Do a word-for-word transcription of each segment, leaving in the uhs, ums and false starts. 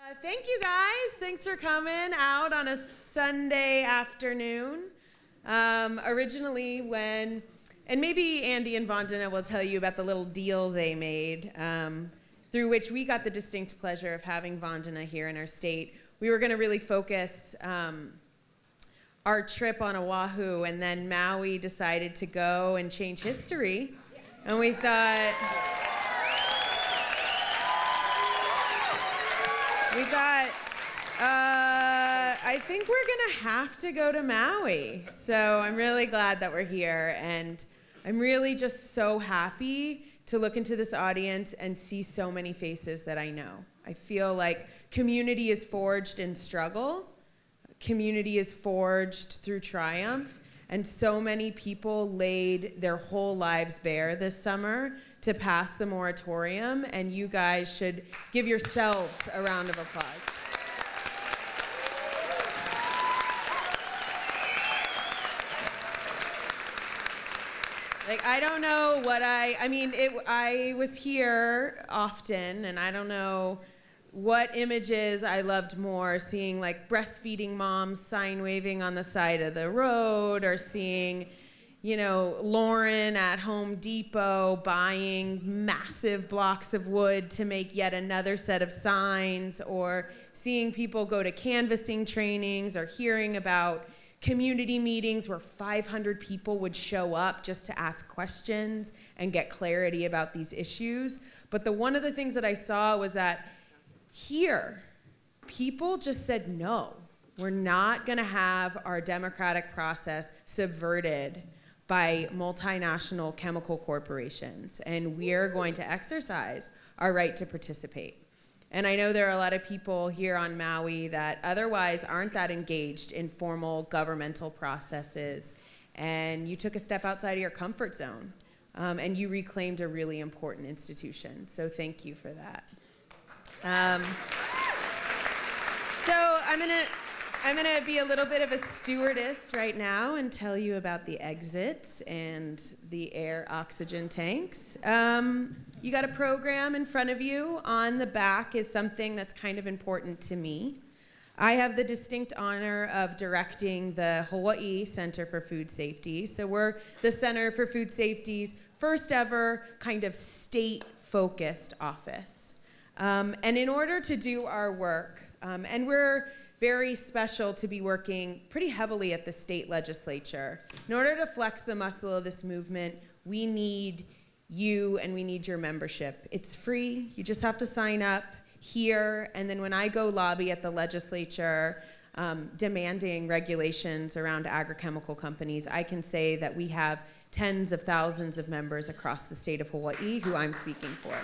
Uh, thank you guys. Thanks for coming out on a Sunday afternoon. Um, originally when, and maybe Andy and Vandana will tell you about the little deal they made um, through which we got the distinct pleasure of having Vandana here in our state. We were going to really focus um, our trip on Oahu, and then Maui decided to go and change history. And we thought, we thought, uh, I think we're gonna have to go to Maui. So I'm really glad that we're here, and I'm really just so happy to look into this audience and see so many faces that I know. I feel like community is forged in struggle. Community is forged through triumph. And so many people laid their whole lives bare this summer to pass the moratorium, and you guys should give yourselves a round of applause. Like, I don't know what I, I mean, it, I was here often, and I don't know what images I loved more, seeing like breastfeeding moms sign waving on the side of the road, or seeing, you know, Lauren at Home Depot buying massive blocks of wood to make yet another set of signs, or seeing people go to canvassing trainings, or hearing about community meetings where five hundred people would show up just to ask questions and get clarity about these issues. But the one of the things that I saw was that here, people just said, no, we're not gonna have our democratic process subverted by multinational chemical corporations, and we're going to exercise our right to participate. And I know there are a lot of people here on Maui that otherwise aren't that engaged in formal governmental processes, and you took a step outside of your comfort zone, um, and you reclaimed a really important institution. So thank you for that. Um, so I'm gonna, I'm gonna be a little bit of a stewardess right now and tell you about the exits and the air oxygen tanks. Um, you got a program in front of you. On the back is something that's kind of important to me. I have the distinct honor of directing the Hawaii Center for Food Safety. So we're the Center for Food Safety's first ever kind of state-focused office. Um, and in order to do our work, um, and we're very special to be working pretty heavily at the state legislature. In order to flex the muscle of this movement, we need you and we need your membership. It's free. You just have to sign up here. And then when I go lobby at the legislature um, demanding regulations around agrochemical companies, I can say that we have tens of thousands of members across the state of Hawaii who I'm speaking for.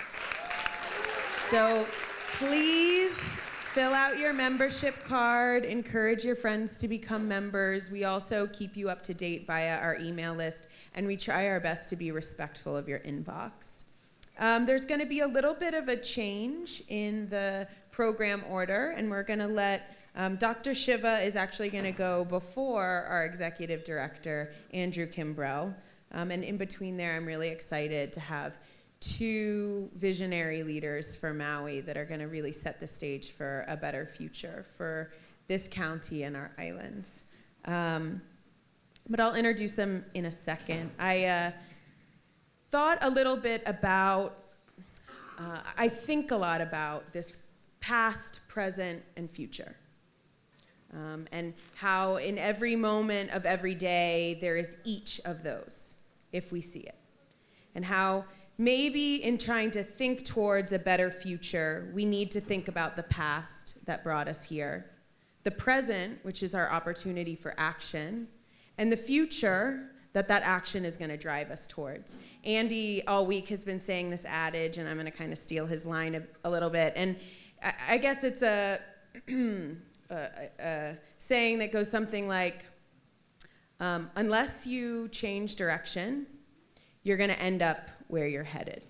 So please fill out your membership card, encourage your friends to become members. We also keep you up to date via our email list, and we try our best to be respectful of your inbox. Um, there's gonna be a little bit of a change in the program order, and we're gonna let, um, Doctor Shiva is actually gonna go before our executive director, Andrew Kimbrell. Um, and in between there, I'm really excited to have two visionary leaders for Maui that are going to really set the stage for a better future for this county and our islands. Um, but I'll introduce them in a second. I uh, thought a little bit about, uh, I think a lot about this past, present, and future. Um, and how in every moment of every day there is each of those, if we see it. And how maybe in trying to think towards a better future, we need to think about the past that brought us here, the present, which is our opportunity for action, and the future that that action is going to drive us towards. Andy all week has been saying this adage, and I'm going to kind of steal his line a, a little bit. And I, I guess it's a, a, a saying that goes something like, um, unless you change direction, you're going to end up where you're headed.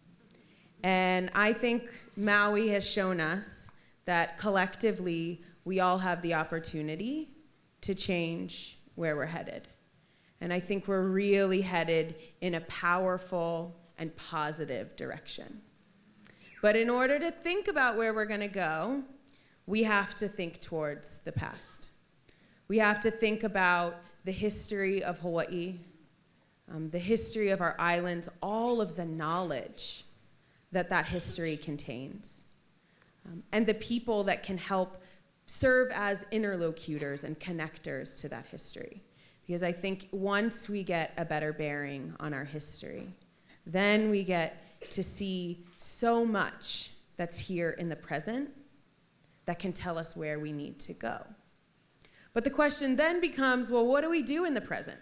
And I think Maui has shown us that collectively we all have the opportunity to change where we're headed. And I think we're really headed in a powerful and positive direction. But in order to think about where we're going to go, we have to think towards the past. We have to think about the history of Hawaii, um, the history of our islands, all of the knowledge that that history contains, um, and the people that can help serve as interlocutors and connectors to that history. Because I think once we get a better bearing on our history, then we get to see so much that's here in the present that can tell us where we need to go. But the question then becomes, well, what do we do in the present?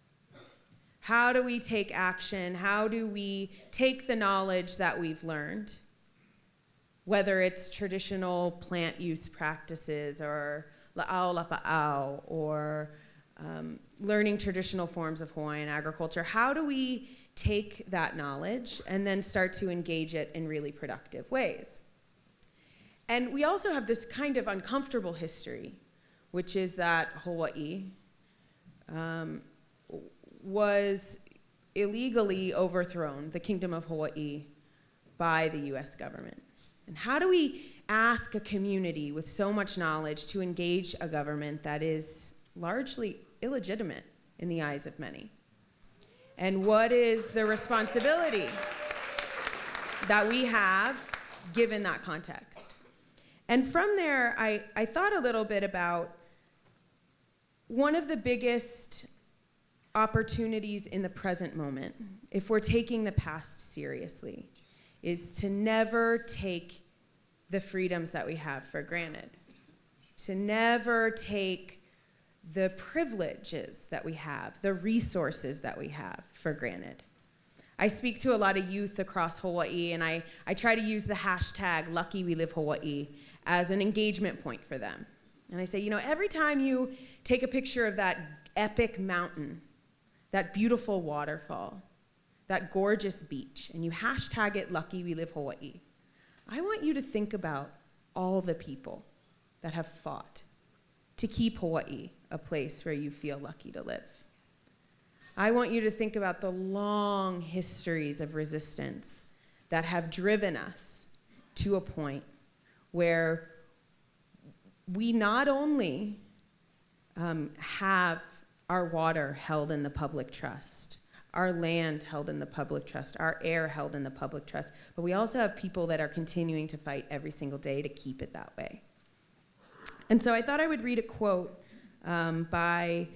How do we take action? How do we take the knowledge that we've learned, whether it's traditional plant use practices or la'au lapa'au or um, learning traditional forms of Hawaiian agriculture? How do we take that knowledge and then start to engage it in really productive ways? And we also have this kind of uncomfortable history, which is that Hawaii um, was illegally overthrown, the Kingdom of Hawaii, by the U S government. And how do we ask a community with so much knowledge to engage a government that is largely illegitimate in the eyes of many? And what is the responsibility that we have given that context? And from there, I, I thought a little bit about one of the biggest opportunities in the present moment, if we're taking the past seriously, is to never take the freedoms that we have for granted, to never take the privileges that we have, the resources that we have for granted. I speak to a lot of youth across Hawaii, and I, I try to use the hashtag Lucky We Live Hawaii as an engagement point for them. And I say, you know, every time you take a picture of that epic mountain, that beautiful waterfall, that gorgeous beach, and you hashtag it Lucky We Live Hawaii, I want you to think about all the people that have fought to keep Hawaii a place where you feel lucky to live. I want you to think about the long histories of resistance that have driven us to a point where we not only um, have our water held in the public trust, our land held in the public trust, our air held in the public trust, but we also have people that are continuing to fight every single day to keep it that way. And so I thought I would read a quote um, by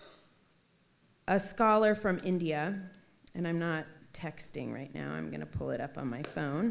a scholar from India, and I'm not texting right now, I'm gonna pull it up on my phone.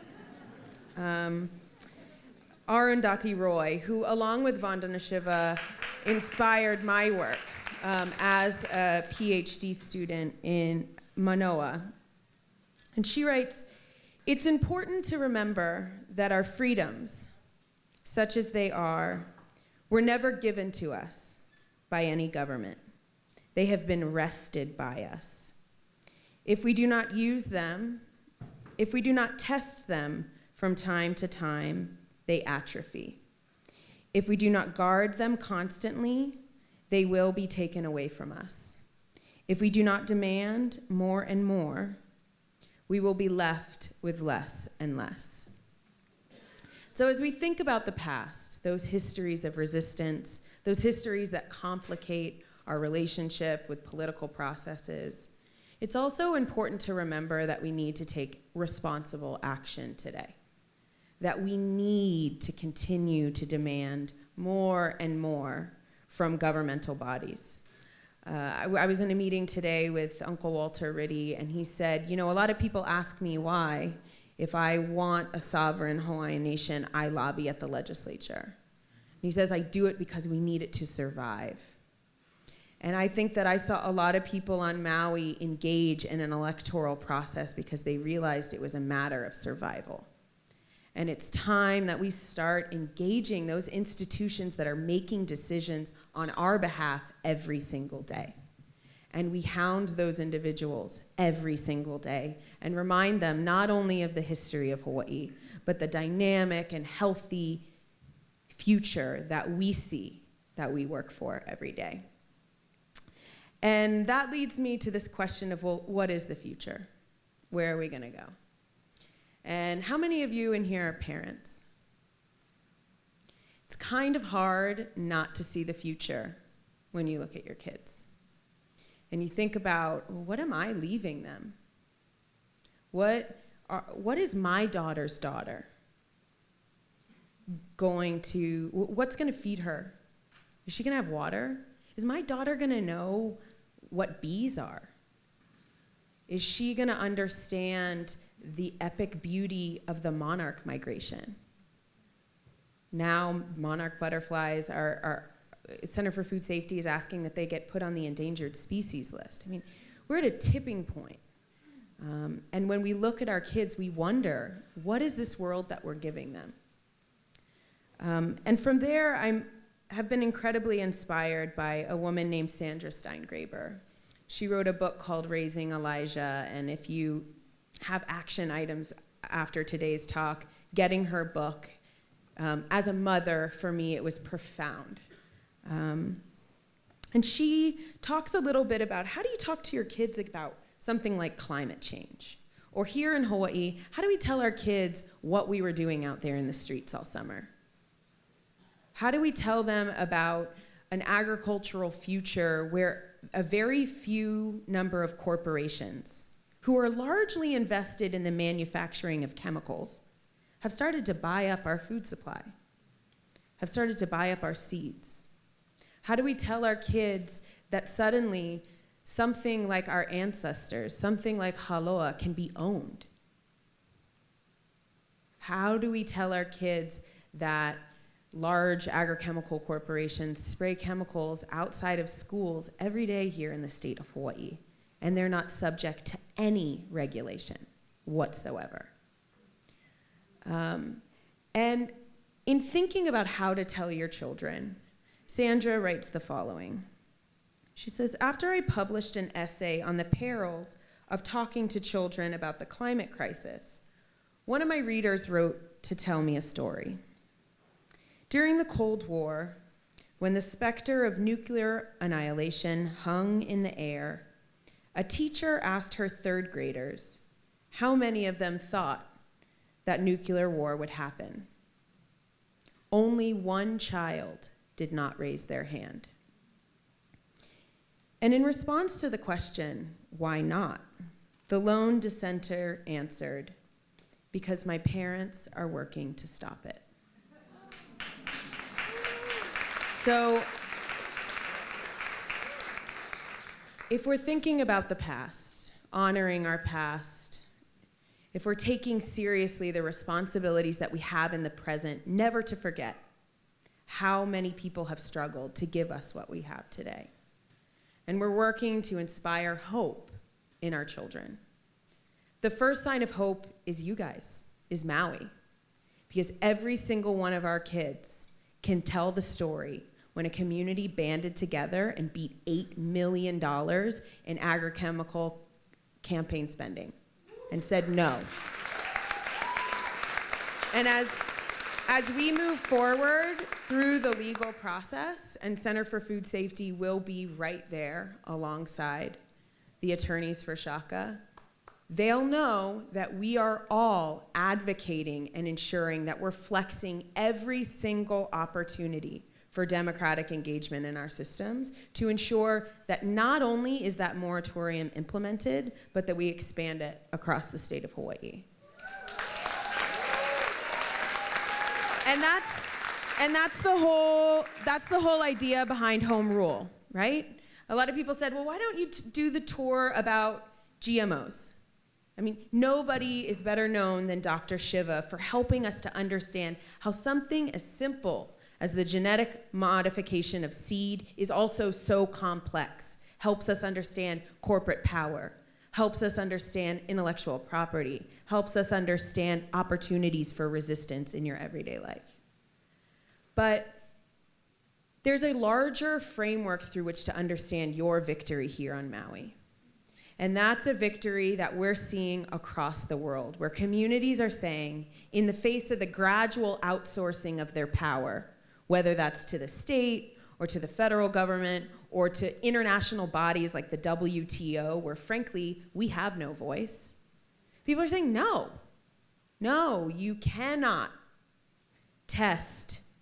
Um, Arundhati Roy, who along with Vandana Shiva inspired my work um, as a PhD student in Manoa. And she writes, "It's important to remember that our freedoms, such as they are, were never given to us by any government. They have been wrested by us. If we do not use them, if we do not test them from time to time, they atrophy. If we do not guard them constantly, they will be taken away from us. If we do not demand more and more, we will be left with less and less." So as we think about the past, those histories of resistance, those histories that complicate our relationship with political processes, it's also important to remember that we need to take responsible action today, that we need to continue to demand more and more from governmental bodies. Uh, I, I was in a meeting today with Uncle Walter Riddy, and he said, you know, a lot of people ask me why, if I want a sovereign Hawaiian nation, I lobby at the legislature. And he says, I do it because we need it to survive. And I think that I saw a lot of people on Maui engage in an electoral process because they realized it was a matter of survival. And it's time that we start engaging those institutions that are making decisions on our behalf every single day. And we hound those individuals every single day and remind them not only of the history of Hawaii, but the dynamic and healthy future that we see, that we work for every day. And that leads me to this question of, well, what is the future? Where are we gonna go? And how many of you in here are parents? kind of hard not to see the future when you look at your kids. And you think about, well, what am I leaving them? What, are, what is my daughter's daughter going to, what's going to feed her? Is she going to have water? Is my daughter going to know what bees are? Is she going to understand the epic beauty of the monarch migration? Now monarch butterflies are, are, Center for Food Safety is asking that they get put on the endangered species list. I mean, we're at a tipping point. Um, and when we look at our kids, we wonder, what is this world that we're giving them? Um, and from there, I have been incredibly inspired by a woman named Sandra Steingraber. She wrote a book called Raising Elijah, and if you have action items after today's talk, getting her book. Um, as a mother, for me, it was profound. Um, and she talks a little bit about how do you talk to your kids about something like climate change? Or here in Hawaii, how do we tell our kids what we were doing out there in the streets all summer? How do we tell them about an agricultural future where a very few number of corporations who are largely invested in the manufacturing of chemicals have started to buy up our food supply, have started to buy up our seeds? How do we tell our kids that suddenly something like our ancestors, something like haloa, can be owned? How do we tell our kids that large agrochemical corporations spray chemicals outside of schools every day here in the state of Hawaii, and they're not subject to any regulation whatsoever? Um, and in thinking about how to tell your children, Sandra writes the following. She says, after I published an essay on the perils of talking to children about the climate crisis, one of my readers wrote to tell me a story. During the Cold War, when the specter of nuclear annihilation hung in the air, a teacher asked her third graders how many of them thought that nuclear war would happen. Only one child did not raise their hand. And in response to the question, why not? The lone dissenter answered, because my parents are working to stop it. So, if we're thinking about the past, honoring our past, if we're taking seriously the responsibilities that we have in the present, never to forget how many people have struggled to give us what we have today. And we're working to inspire hope in our children. The first sign of hope is you guys, is Maui. Because every single one of our kids can tell the story when a community banded together and beat eight million dollars in agrochemical campaign spending and said no. And as, as we move forward through the legal process, and Center for Food Safety will be right there alongside the attorneys for Shaka, they'll know that we are all advocating and ensuring that we're flexing every single opportunity for democratic engagement in our systems to ensure that not only is that moratorium implemented, but that we expand it across the state of Hawaii. And that's, and that's the whole, that's the whole idea behind home rule, right? A lot of people said, well, why don't you t- do the tour about G M Os? I mean, nobody is better known than Doctor Shiva for helping us to understand how something as simple as the genetic modification of seed is also so complex, helps us understand corporate power, helps us understand intellectual property, helps us understand opportunities for resistance in your everyday life. But there's a larger framework through which to understand your victory here on Maui. And that's a victory that we're seeing across the world, where communities are saying, in the face of the gradual outsourcing of their power, whether that's to the state or to the federal government or to international bodies like the W T O, where frankly, we have no voice. People are saying, no, no, you cannot test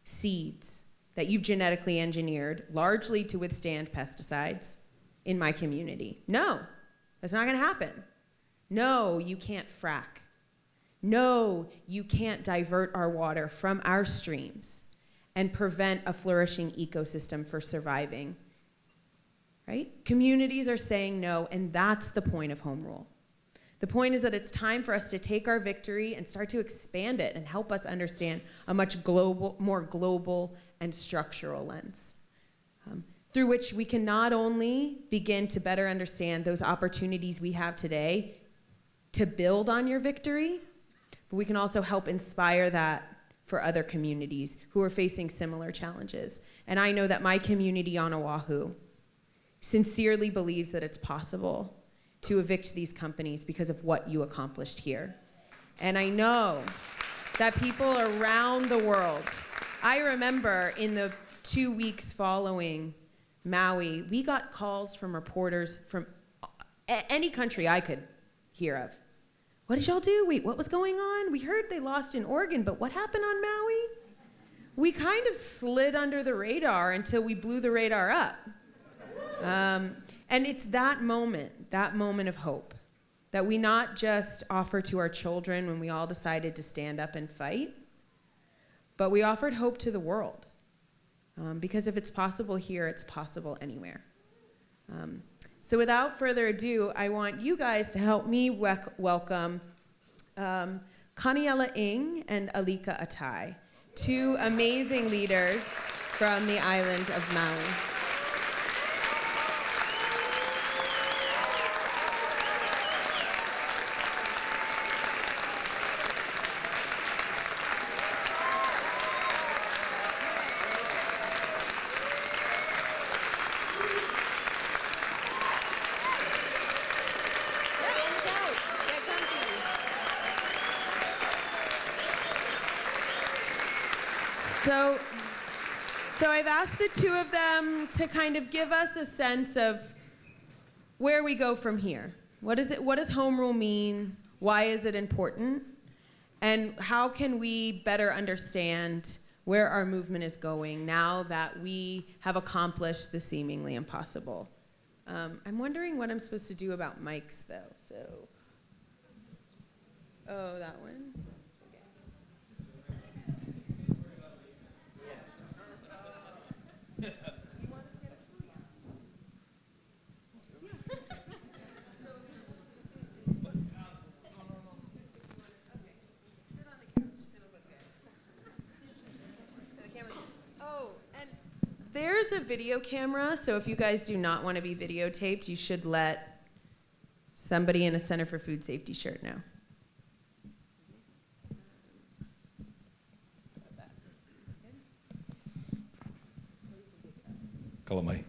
seeds that you've genetically engineered, largely to withstand pesticides, in my community. No, that's not gonna happen. No, you can't frack. No, you can't divert our water from our streams and prevent a flourishing ecosystem for surviving, right? Communities are saying no, and that's the point of home rule. The point is that it's time for us to take our victory and start to expand it and help us understand a much global, more global and structural lens, um, through which we can not only begin to better understand those opportunities we have today to build on your victory, but we can also help inspire that for other communities who are facing similar challenges. And I know that my community on Oahu sincerely believes that it's possible to evict these companies because of what you accomplished here. And I know that people around the world, I remember in the two weeks following Maui, we got calls from reporters from any country I could hear of. What did y'all do? Wait, what was going on? We heard they lost in Oregon, but what happened on Maui? We kind of slid under the radar until we blew the radar up. Um, and it's that moment, that moment of hope, that we not just offer to our children when we all decided to stand up and fight, but we offered hope to the world. Um, because if it's possible here, it's possible anywhere. Um, so without further ado, I want you guys to help me wec- welcome um, Kaniela Ng and Alika Atay, two amazing leaders from the island of Maui. So, so I've asked the two of them to kind of give us a sense of where we go from here. What is it? What does home rule mean? Why is it important? And how can we better understand where our movement is going now that we have accomplished the seemingly impossible? Um, I'm wondering what I'm supposed to do about mics, though. So, oh, that one. There's a video camera, so if you guys do not want to be videotaped, you should let somebody in a Center for Food Safety shirt know. Kalamai.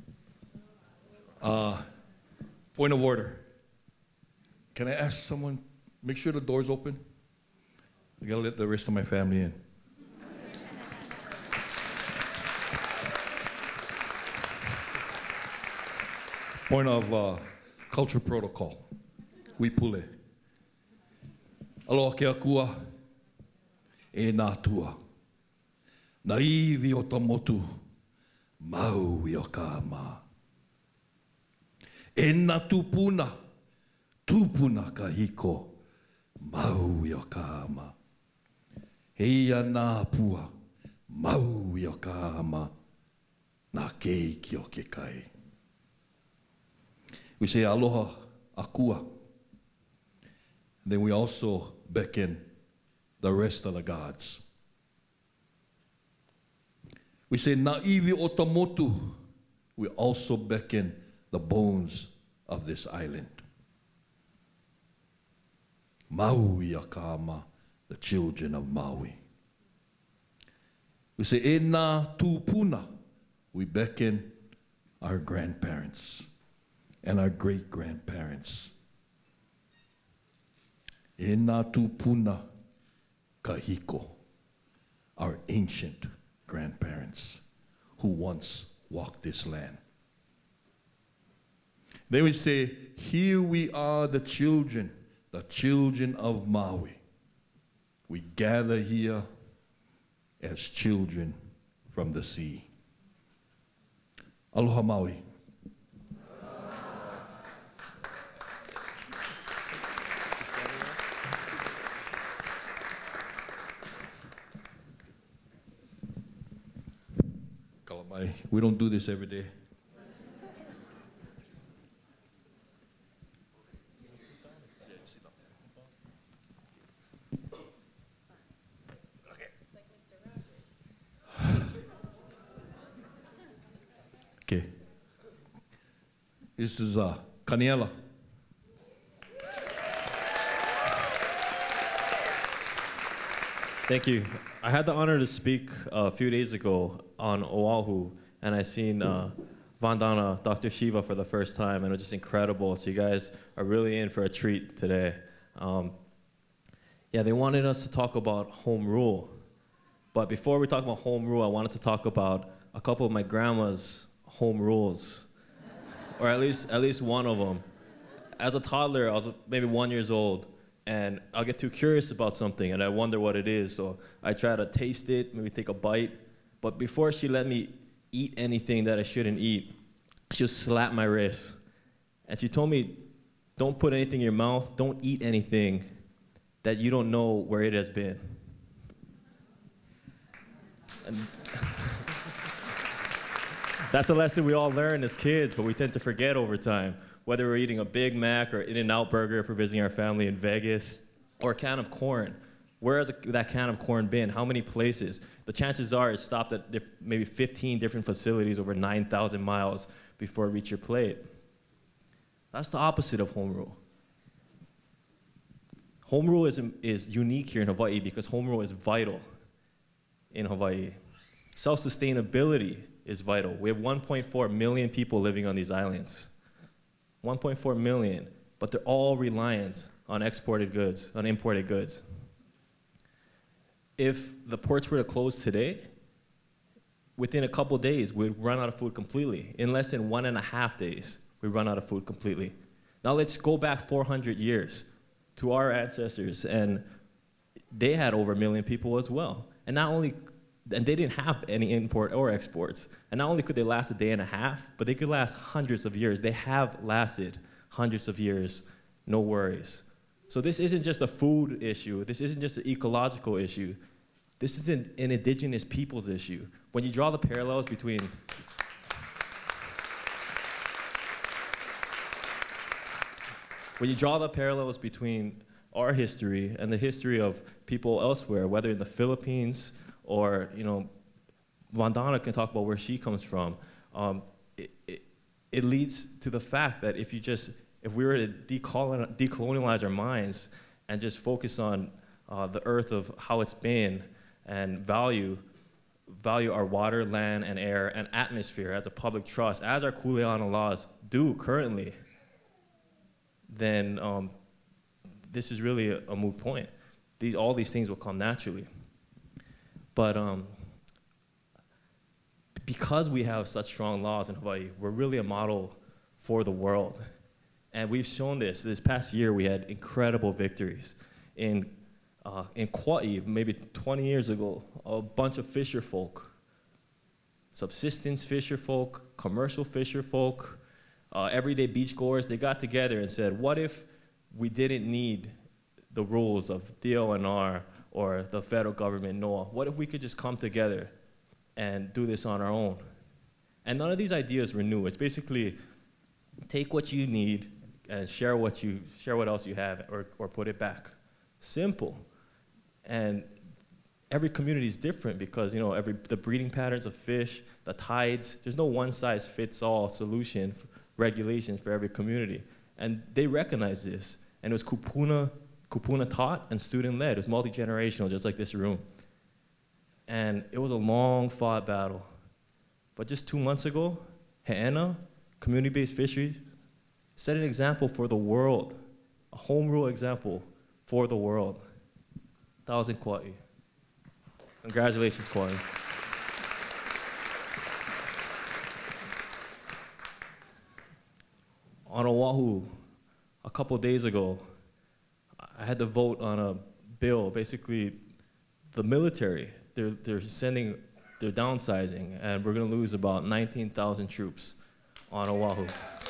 Uh, point of order. Can I ask someone, make sure the door's open? I gotta let the rest of my family in. Point of uh, culture protocol. We pule. Aloha ke akua e nā tua. Na iwi o tamotu, Maui o ka ama. E nā tupuna, tupuna ka hiko, Maui o ka ama. Heia nā pua, Maui o ka ama, nā keiki o ke kai. We say aloha akua. Then we also beckon the rest of the gods. We say na'iwi o tamotu. We also beckon the bones of this island. Maui akama, the children of Maui. We say e nā tupuna. We beckon our grandparents and our great-grandparents. E nā tupuna kahiko, our ancient grandparents who once walked this land. Then we say, here we are the children, the children of Maui. We gather here as children from the sea. Aloha Maui. Kalamai. We don't do this every day. Okay. This is uh, Kaniela. Thank you. I had the honor to speak uh, a few days ago on Oahu, and I seen uh, Vandana, Doctor Shiva for the first time, and it was just incredible. So you guys are really in for a treat today. Um, yeah, they wanted us to talk about home rule. But before we talk about home rule, I wanted to talk about a couple of my grandma's home rules, or at least at least one of them. As a toddler, I was maybe one years old, and I'll get too curious about something, and I wonder what it is. So I try to taste it, maybe take a bite. But before she let me eat anything that I shouldn't eat, she'll slap my wrist, and she told me, "Don't put anything in your mouth. Don't eat anything that you don't know where it has been." And that's a lesson we all learn as kids, but we tend to forget over time. Whether we're eating a Big Mac or In-N-Out burger if we're visiting our family in Vegas, or a can of corn. Where has that can of corn been? How many places? The chances are it stopped at maybe fifteen different facilities over nine thousand miles before it reached your plate. That's the opposite of home rule. Home rule is, is unique here in Hawaii because home rule is vital in Hawaii. Self-sustainability is vital. We have one point four million people living on these islands. one point four million, but they're all reliant on exported goods, on imported goods. If the ports were to close today, within a couple days, we'd run out of food completely. In less than one and a half days, we run out of food completely. Now let's go back four hundred years to our ancestors, and they had over a million people as well. And not only, and they didn't have any import or exports. And not only could they last a day and a half, but they could last hundreds of years. They have lasted hundreds of years, no worries. So this isn't just a food issue. This isn't just an ecological issue. This is an, an indigenous people's issue. When you draw the parallels between when you draw the parallels between our history and the history of people elsewhere, whether in the Philippines or, you know, Vandana can talk about where she comes from. Um, it, it, it leads to the fact that if you just, if we were to decolonize, decolonialize our minds and just focus on uh, the earth of how it's been and value, value our water, land, and air, and atmosphere as a public trust, as our Kuleana laws do currently, then um, this is really a, a moot point. These, all these things will come naturally. But um, because we have such strong laws in Hawaii, we're really a model for the world. And we've shown this. This past year, we had incredible victories. In, uh, in Kauai, maybe twenty years ago, a bunch of fisher folk, subsistence fisher folk, commercial fisher folk, uh, everyday beachgoers, they got together and said, what if we didn't need the rules of D O N R or the federal government, NOAA? What if we could just come together and do this on our own? And none of these ideas were new. It's basically take what you need and share what you share what else you have, or, or put it back. Simple. And every community is different because, you know, every the breeding patterns of fish, the tides, there's no one size fits all solution, for regulations for every community. And they recognize this. And it was kupuna, kupuna taught and student led. It was multi-generational, just like this room. And it was a long fought battle. But just two months ago, He'ena, community-based fisheries, set an example for the world, a home rule example for the world. That was in Kauai. Congratulations, Kauai. On Oahu, a couple days ago, I had to vote on a bill. Basically, the military, they're, they're sending, they're downsizing, and we're going to lose about nineteen thousand troops on Oahu.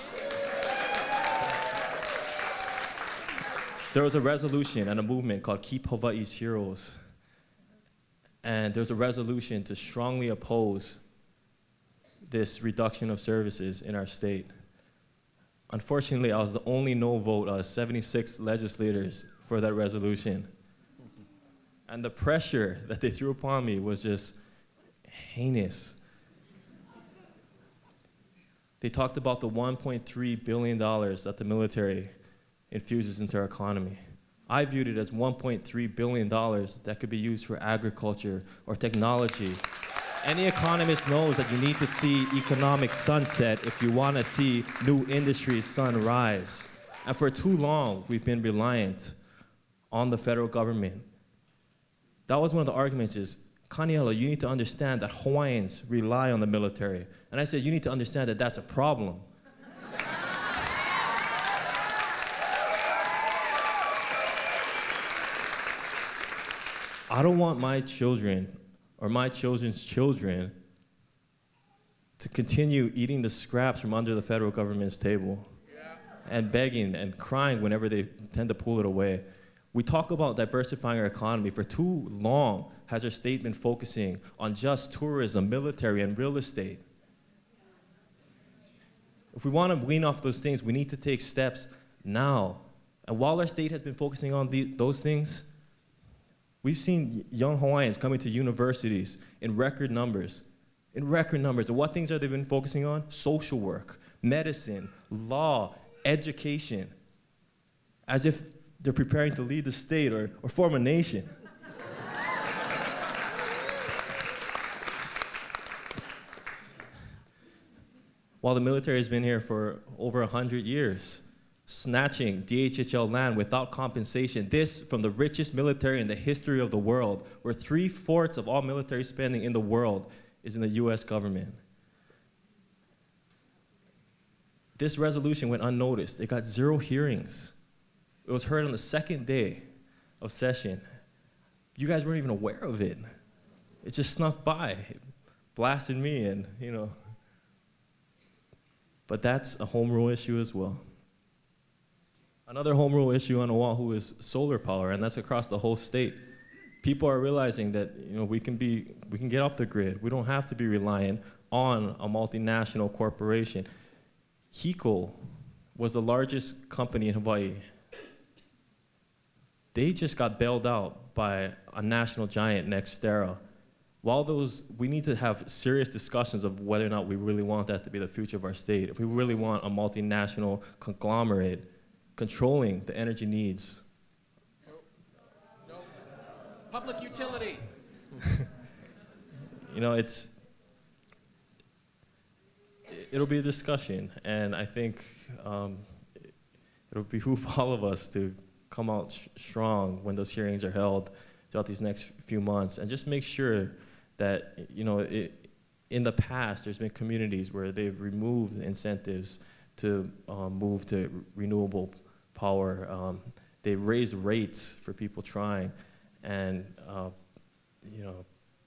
There was a resolution and a movement called Keep Hawaii's Heroes. And there's a resolution to strongly oppose this reduction of services in our state. Unfortunately, I was the only no vote out of seventy-six legislators for that resolution. And the pressure that they threw upon me was just heinous. They talked about the one point three billion dollars that the military infuses into our economy. I viewed it as one point three billion dollars that could be used for agriculture or technology. Any economist knows that you need to see economic sunset if you want to see new industries sunrise. And for too long, we've been reliant on the federal government. That was one of the arguments is, Kaniela, you need to understand that Hawaiians rely on the military. And I said, you need to understand that that's a problem. I don't want my children or my children's children to continue eating the scraps from under the federal government's table yeah. and begging and crying whenever they tend to pull it away. We talk about diversifying our economy. For too long has our state been focusing on just tourism, military, and real estate. If we want to wean off those things, we need to take steps now. And while our state has been focusing on the, those things, we've seen young Hawaiians coming to universities in record numbers, in record numbers. And what things have they been focusing on? Social work, medicine, law, education, as if they're preparing to lead the state or, or form a nation. While the military has been here for over one hundred years, snatching D H H L land without compensation. This from the richest military in the history of the world, where three-fourths of all military spending in the world is in the U S government. This resolution went unnoticed. It got zero hearings. It was heard on the second day of session. You guys weren't even aware of it. It just snuck by, it blasted me, and you know. But that's a home rule issue as well. Another home rule issue on Oahu is solar power, and that's across the whole state. People are realizing that you know we can be we can get off the grid. We don't have to be reliant on a multinational corporation. Hiko was the largest company in Hawaii. They just got bailed out by a national giant, Nextera. While those, we need to have serious discussions of whether or not we really want that to be the future of our state. If we really want a multinational conglomerate controlling the energy needs. No. No. Public utility. You know, it's, it'll be a discussion, and I think um, it'll behoove all of us to come out sh strong when those hearings are held throughout these next few months, and just make sure that, you know, it, in the past, there's been communities where they've removed incentives to um, move to renewable power. Um, they raised rates for people trying, and uh, you know,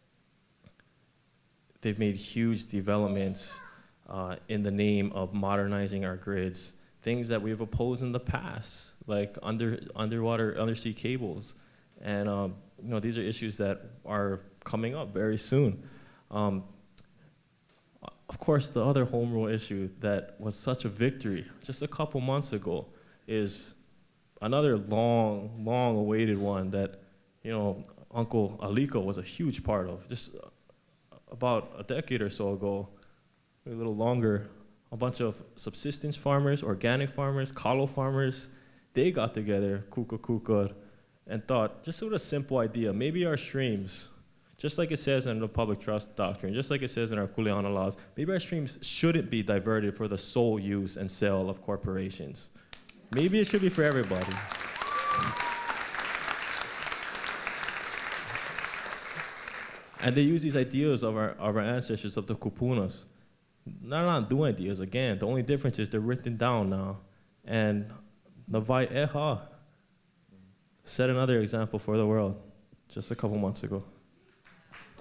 they've made huge developments uh, in the name of modernizing our grids. Things that we've opposed in the past, like under underwater undersea cables, and um, you know, these are issues that are coming up very soon. Um, Of course, the other home rule issue that was such a victory just a couple months ago is another long, long awaited one that, you know, Uncle Alika was a huge part of. Just about a decade or so ago, a little longer, a bunch of subsistence farmers, organic farmers, kalo farmers, they got together, kuka kuka, and thought, just with a simple idea, maybe our streams, just like it says in the public trust doctrine, just like it says in our Kuleana laws, maybe our streams shouldn't be diverted for the sole use and sale of corporations. Maybe it should be for everybody. And they use these ideas of our, of our ancestors, of the kupunas. They're not new ideas, again. The only difference is they're written down now. And Navai Eha set another example for the world just a couple months ago.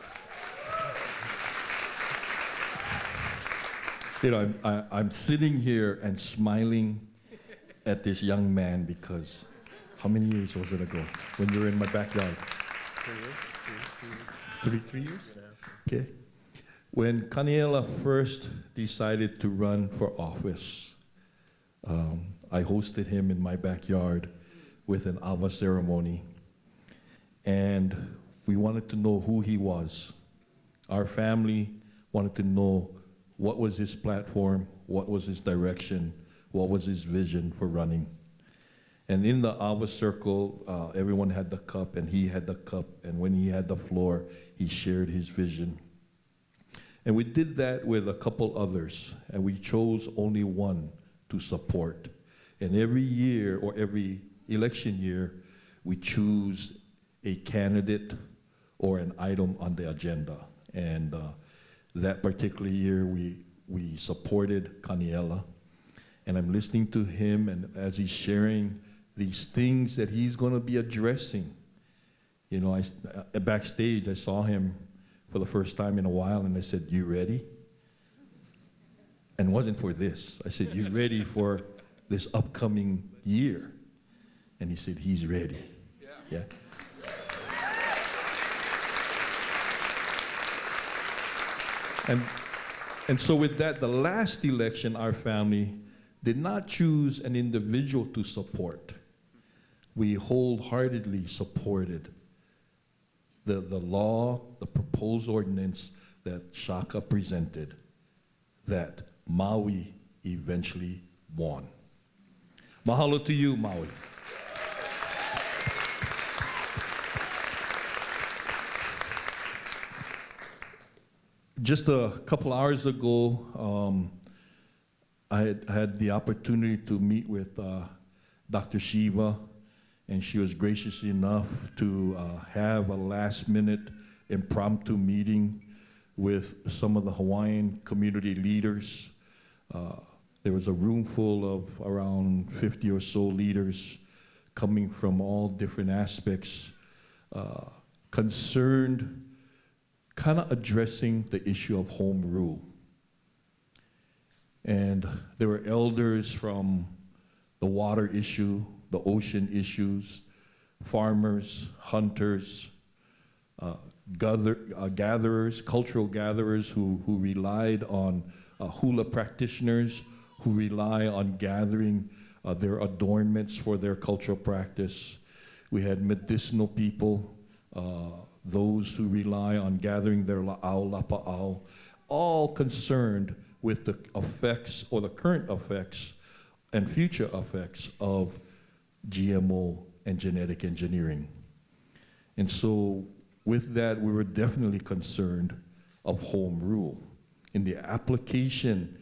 You know, I'm, I, I'm sitting here and smiling at this young man because how many years was it ago when you were in my backyard? Three years. Three, Three, three years? Yeah. Okay. When Kaniela first decided to run for office, um, I hosted him in my backyard with an Ava ceremony. And we wanted to know who he was. Our family wanted to know what was his platform, what was his direction, what was his vision for running. And in the Ava circle, uh, everyone had the cup, and he had the cup, and when he had the floor, he shared his vision. And we did that with a couple others, and we chose only one to support. And every year, or every election year, we choose a candidate or an item on the agenda. And uh, that particular year, we, we supported Kaniela. And I'm listening to him, and as he's sharing these things that he's going to be addressing. You know, I, uh, backstage, I saw him for the first time in a while, and I said, "You ready?" And it wasn't for this. I said, "You ready for this upcoming year?" And he said, "He's ready." Yeah. Yeah. And, and so with that, the last election, our family did not choose an individual to support. We wholeheartedly supported the, the law, the proposed ordinance that Shaka presented, that Maui eventually won. Mahalo to you, Maui. Just a couple hours ago, um, I had had the opportunity to meet with uh, Doctor Shiva, and she was gracious enough to uh, have a last-minute impromptu meeting with some of the Hawaiian community leaders. Uh, there was a room full of around fifty or so leaders coming from all different aspects, uh, concerned, kind of addressing the issue of home rule. And there were elders from the water issue, the ocean issues, farmers, hunters, uh, gather, uh, gatherers, cultural gatherers who, who relied on uh, hula practitioners, who rely on gathering uh, their adornments for their cultural practice. We had medicinal people, uh, those who rely on gathering their la'au, lapa'au, all concerned with the effects or the current effects and future effects of G M O and genetic engineering. And so with that, we were definitely concerned of home rule. In the application,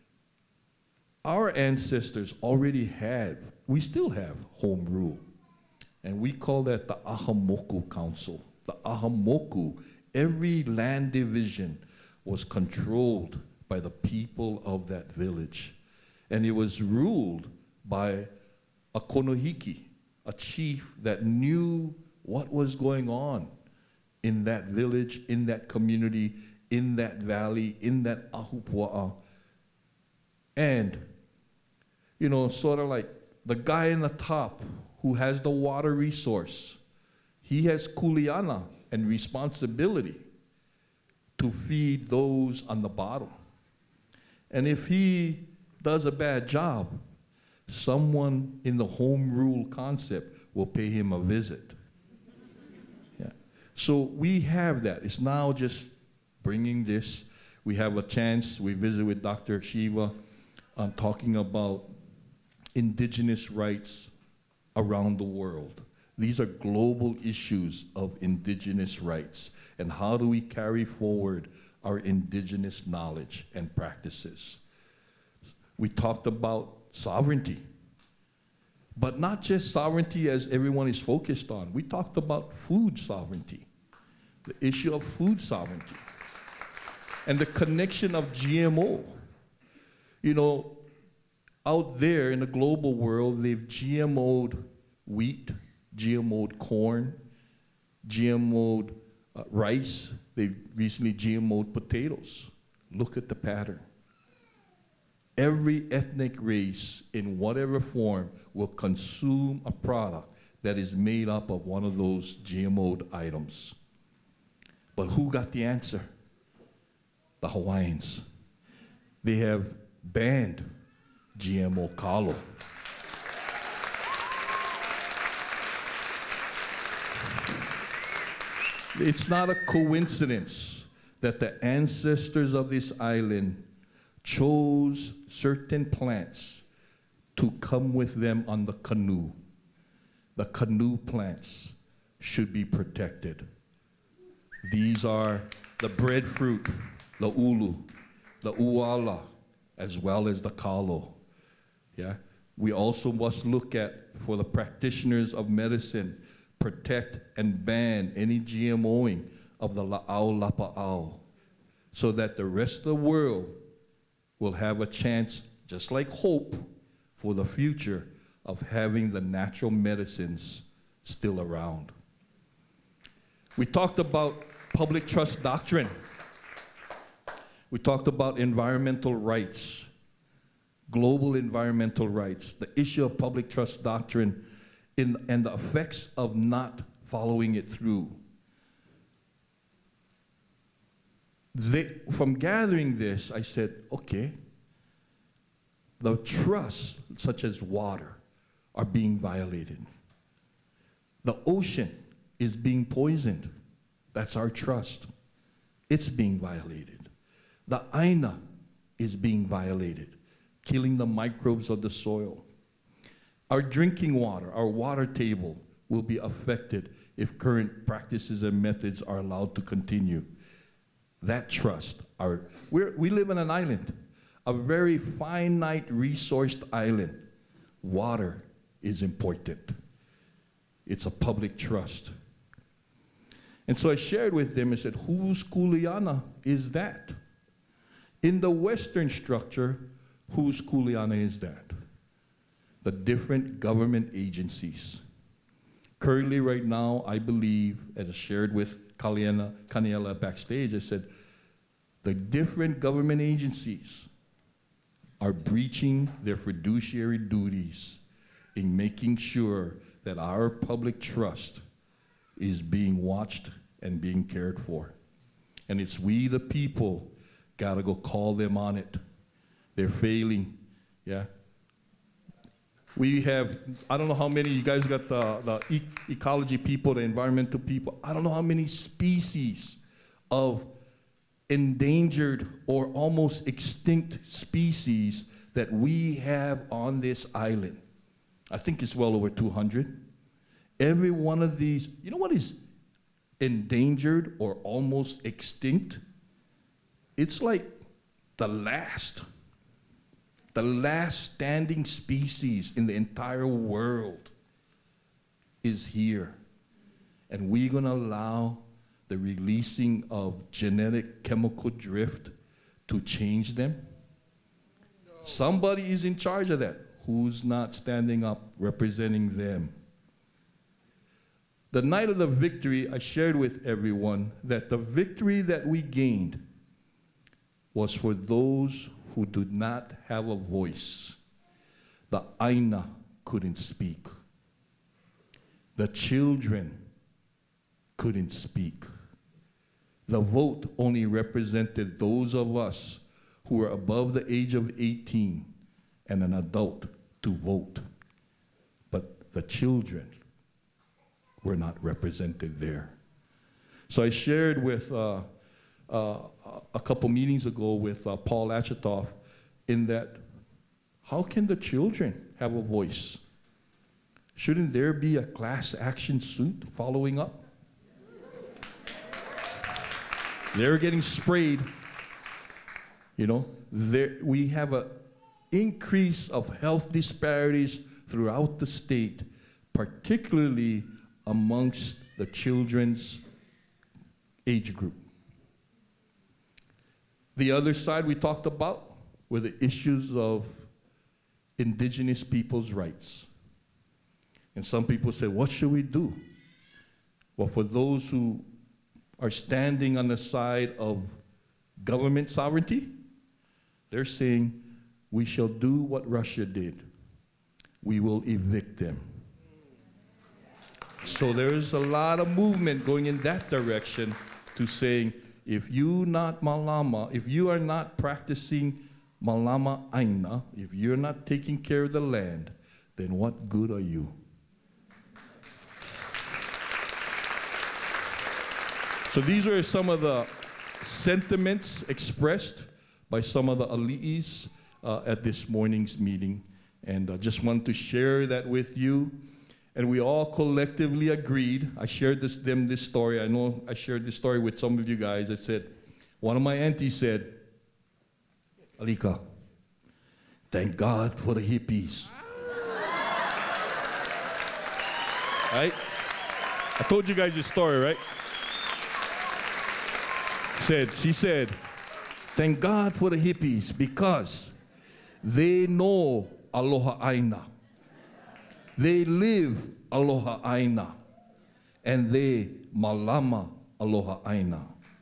our ancestors already had, we still have home rule. And we call that the Ahamoku Council. The Ahamoku, every land division was controlled by the people of that village. And it was ruled by a konohiki, a chief that knew what was going on in that village, in that community, in that valley, in that ahupua'a. And, you know, sort of like the guy in the top who has the water resource, he has kuleana and responsibility to feed those on the bottom. And if he does a bad job, someone in the home rule concept will pay him a visit. Yeah. So we have that. It's now just bringing this. We have a chance. We visit with Doctor Shiva on talking about indigenous rights around the world. These are global issues of indigenous rights, and how do we carry forward our indigenous knowledge and practices. We talked about sovereignty, but not just sovereignty as everyone is focused on. We talked about food sovereignty, the issue of food sovereignty, and the connection of G M O. You know, out there in the global world, they've G M O'd wheat, G M O'd corn, G M O'd uh, rice. They've recently G M O'd potatoes. Look at the pattern. every ethnic race in whatever form will consume a product that is made up of one of those G M O'd items. But who got the answer? The Hawaiians. They have banned G M O kalo. It's not a coincidence that the ancestors of this island chose certain plants to come with them on the canoe. The canoe plants should be protected. These are the breadfruit, the ulu, the uala, as well as the kalo. Yeah? We also must look at, for the practitioners of medicine, protect and ban any GMOing of the la'au lapa'au, so that the rest of the world will have a chance, just like hope, for the future of having the natural medicines still around. We talked about public trust doctrine. We talked about environmental rights, global environmental rights, the issue of public trust doctrine, in, and the effects of not following it through. They, from gathering this, I said, okay, the trusts, such as water, are being violated. The ocean is being poisoned. That's our trust. It's being violated. The aina is being violated, killing the microbes of the soil. Our drinking water, our water table, will be affected if current practices and methods are allowed to continue. That trust, our, we're, we live on an island, a very finite resourced island. Water is important. It's a public trust. And so I shared with them and said, whose kuleana is that? In the Western structure, whose kuleana is that? The different government agencies. Currently, right now, I believe, as I shared with Kaniela, Kaniela backstage, I said, the different government agencies are breaching their fiduciary duties in making sure that our public trust is being watched and being cared for. And it's we, the people, gotta go call them on it. They're failing, yeah? We have, I don't know how many, you guys got the, the e ecology people, the environmental people, I don't know how many species of endangered or almost extinct species that we have on this island. I think it's well over two hundred. Every one of these, you know what is endangered or almost extinct? It's like the last, the last standing species in the entire world is here. And we're gonna allow the releasing of genetic chemical drift to change them? No. Somebody is in charge of that. Who's not standing up representing them? The night of the victory, I shared with everyone that the victory that we gained was for those who did not have a voice. The aina couldn't speak. The children couldn't speak. The vote only represented those of us who were above the age of eighteen and an adult to vote. But the children were not represented there. So I shared with uh, uh, a couple meetings ago with uh, Paul Achitoff in that, how can the children have a voice? Shouldn't there be a class action suit following up? They're getting sprayed. You know, there, we have an increase of health disparities throughout the state, particularly amongst the children's age group. The other side we talked about were the issues of indigenous people's rights. And some people say, what should we do? Well, for those who are standing on the side of government sovereignty, they're saying we shall do what Russia did. We will evict them. So there is a lot of movement going in that direction to saying, if you not malama, if you are not practicing malama aina, if you're not taking care of the land, then what good are you? So these are some of the sentiments expressed by some of the ali'is uh, at this morning's meeting. And I uh, just wanted to share that with you. And we all collectively agreed. I shared this, them this story. I know I shared this story with some of you guys. I said, one of my aunties said, Alika, thank God for the hippies. Right? I told you guys this story, right? Said, she said, thank God for the hippies because they know aloha aina. They live aloha aina. And they malama aloha aina.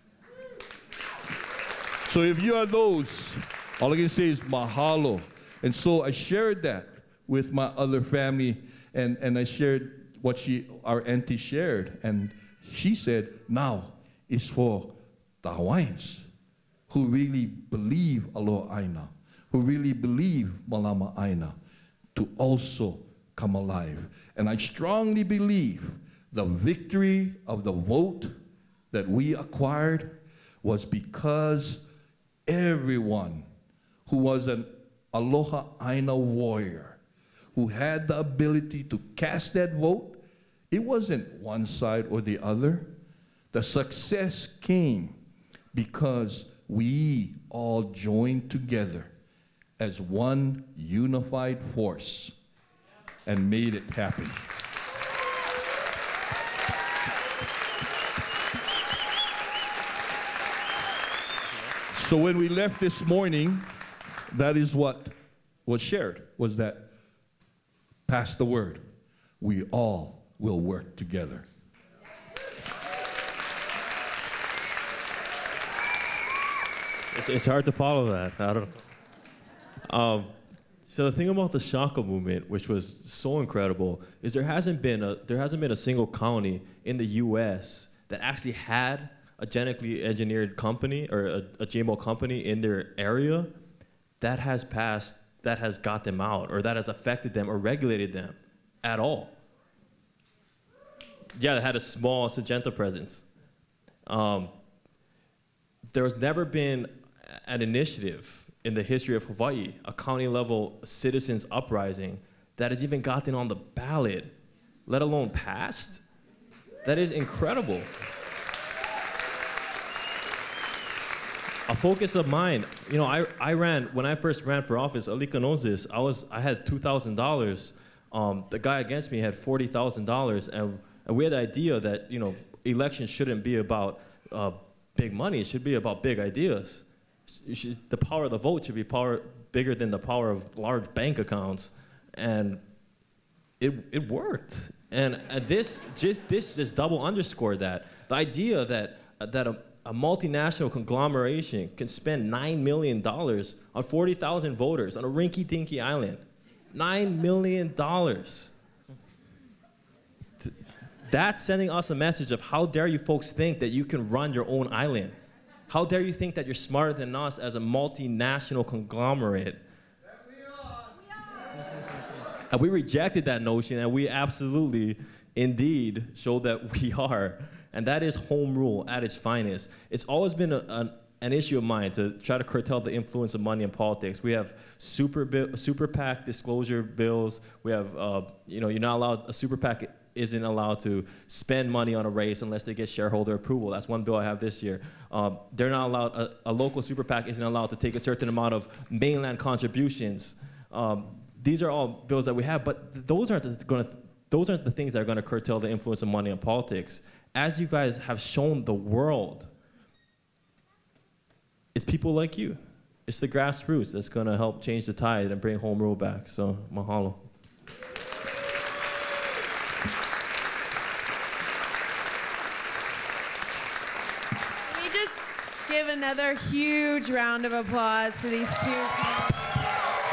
So if you are those, all I can say is mahalo. And so I shared that with my other family, and, and I shared what she, our auntie shared. And she said, now it's for the Hawaiians who really believe aloha aina, who really believe malama aina, to also come alive. And I strongly believe the victory of the vote that we acquired was because everyone who was an aloha aina warrior, who had the ability to cast that vote, it wasn't one side or the other. The success came because we all joined together as one unified force and made it happen. So when we left this morning, that is what was shared, was that pass the word. We all will work together. It's, it's hard to follow that. I don't know. Um, so the thing about the Shaka movement, which was so incredible, is there hasn't been a there hasn't been a single county in the U S that actually had a genetically engineered company or a, a G M O company in their area that has passed, that has got them out, or that has affected them or regulated them at all. Yeah, they had a small Syngenta presence. Um, there's never been an initiative in the history of Hawaii, a county-level citizens uprising, that has even gotten on the ballot, let alone passed. That is incredible. A focus of mine, you know, I, I ran, when I first ran for office, Alika knows this, I, was, I had two thousand dollars. Um, the guy against me had forty thousand dollars, and, and we had the idea that, you know, elections shouldn't be about uh, big money, it should be about big ideas. Should, the power of the vote should be power bigger than the power of large bank accounts, and it it worked. And uh, this just this just double underscored that the idea that uh, that a, a multinational conglomeration can spend nine million dollars on forty thousand voters on a rinky-dinky island, nine million dollars. That's sending us a message of how dare you folks think that you can run your own island. How dare you think that you're smarter than us as a multinational conglomerate? We are. And we rejected that notion, and we absolutely, indeed, showed that we are. And that is home rule at its finest. It's always been a, an, an issue of mine to try to curtail the influence of money in politics. We have super, bill, super PAC disclosure bills. We have, uh, you know, you're not allowed, a super PAC isn't allowed to spend money on a race unless they get shareholder approval. That's one bill I have this year. Um, they're not allowed, a, a local super PAC isn't allowed to take a certain amount of mainland contributions. Um, these are all bills that we have, but those aren't the, gonna, those aren't the things that are gonna curtail the influence of money in politics. As you guys have shown the world, it's people like you. It's the grassroots that's gonna help change the tide and bring home rule back, so mahalo. Give another huge round of applause to these two people.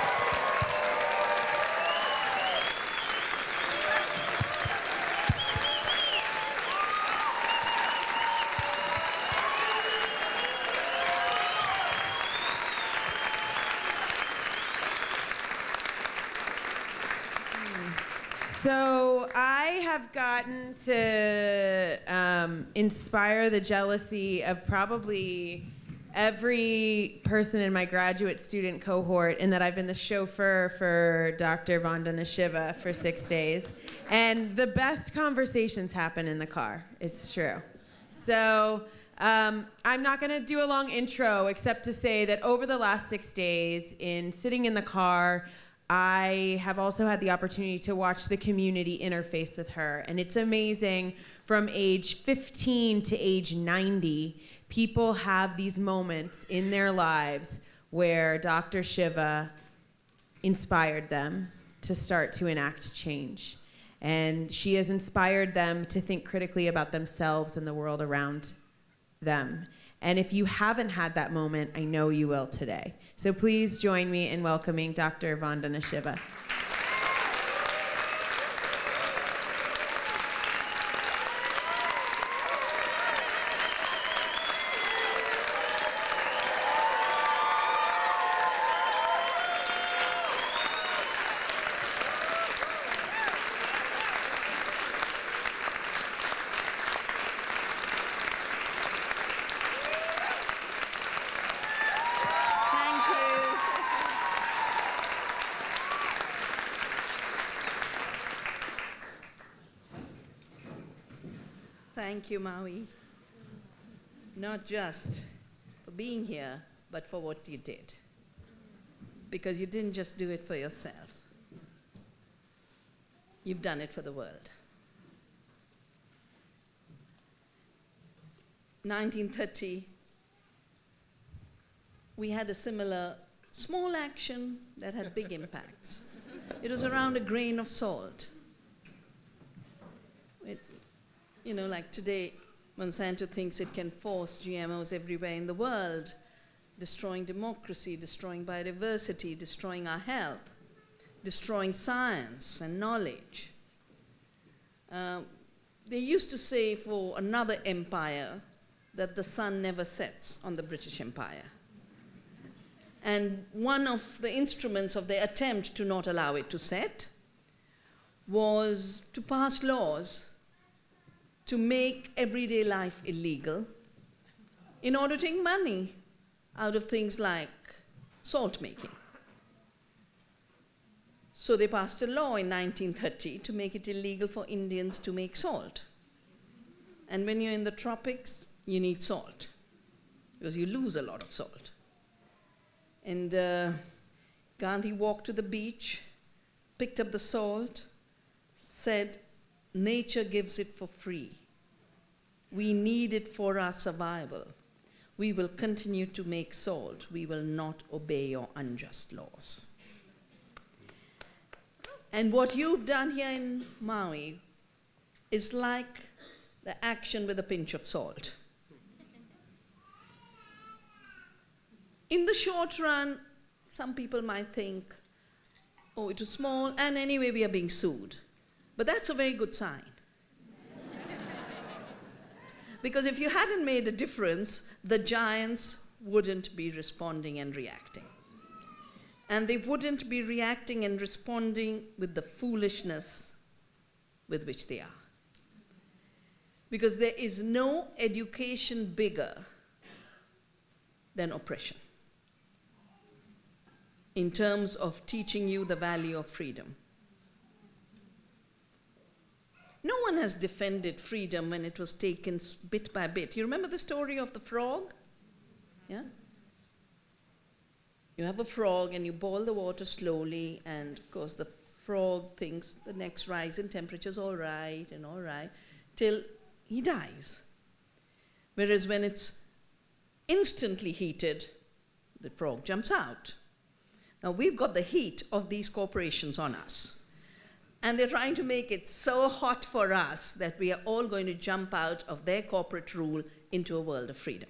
have gotten to um, inspire the jealousy of probably every person in my graduate student cohort, in that I've been the chauffeur for Doctor Vandana Shiva for six days. And the best conversations happen in the car. It's true. So um, I'm not going to do a long intro, except to say that over the last six days, in sitting in the car, I have also had the opportunity to watch the community interface with her. And it's amazing. From age fifteen to age ninety, people have these moments in their lives where Doctor Shiva inspired them to start to enact change. And she has inspired them to think critically about themselves and the world around them. And if you haven't had that moment, I know you will today. So please join me in welcoming Doctor Vandana Shiva. Thank you, Maui, not just for being here, but for what you did. Because you didn't just do it for yourself. You've done it for the world. nineteen thirty, we had a similar small action that had big impacts. It was around a grain of salt. It, you know, like today, Monsanto thinks it can force G M Os everywhere in the world, destroying democracy, destroying biodiversity, destroying our health, destroying science and knowledge. Uh, they used to say for another empire that the sun never sets on the British Empire. And one of the instruments of their attempt to not allow it to set was to pass laws to make everyday life illegal in order to make money out of things like salt making. So they passed a law in nineteen thirty to make it illegal for Indians to make salt. And when you're in the tropics, you need salt because you lose a lot of salt. And uh, Gandhi walked to the beach, picked up the salt, said, nature gives it for free. We need it for our survival. We will continue to make salt. We will not obey your unjust laws. And what you've done here in Maui is like the action with a pinch of salt. In the short run, some people might think, oh, it was small, and anyway, we are being sued. But that's a very good sign. Because if you hadn't made a difference, the giants wouldn't be responding and reacting. And they wouldn't be reacting and responding with the foolishness with which they are. Because there is no education bigger than oppression in terms of teaching you the value of freedom. No one has defended freedom when it was taken bit by bit. You remember the story of the frog? Yeah? You have a frog and you boil the water slowly, and of course the frog thinks the next rise in temperature is all right and all right, till he dies. Whereas when it's instantly heated, the frog jumps out. Now we've got the heat of these corporations on us. And they're trying to make it so hot for us that we are all going to jump out of their corporate rule into a world of freedom.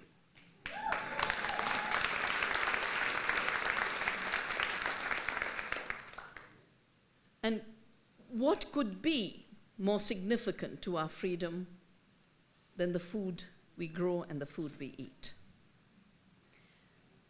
And what could be more significant to our freedom than the food we grow and the food we eat?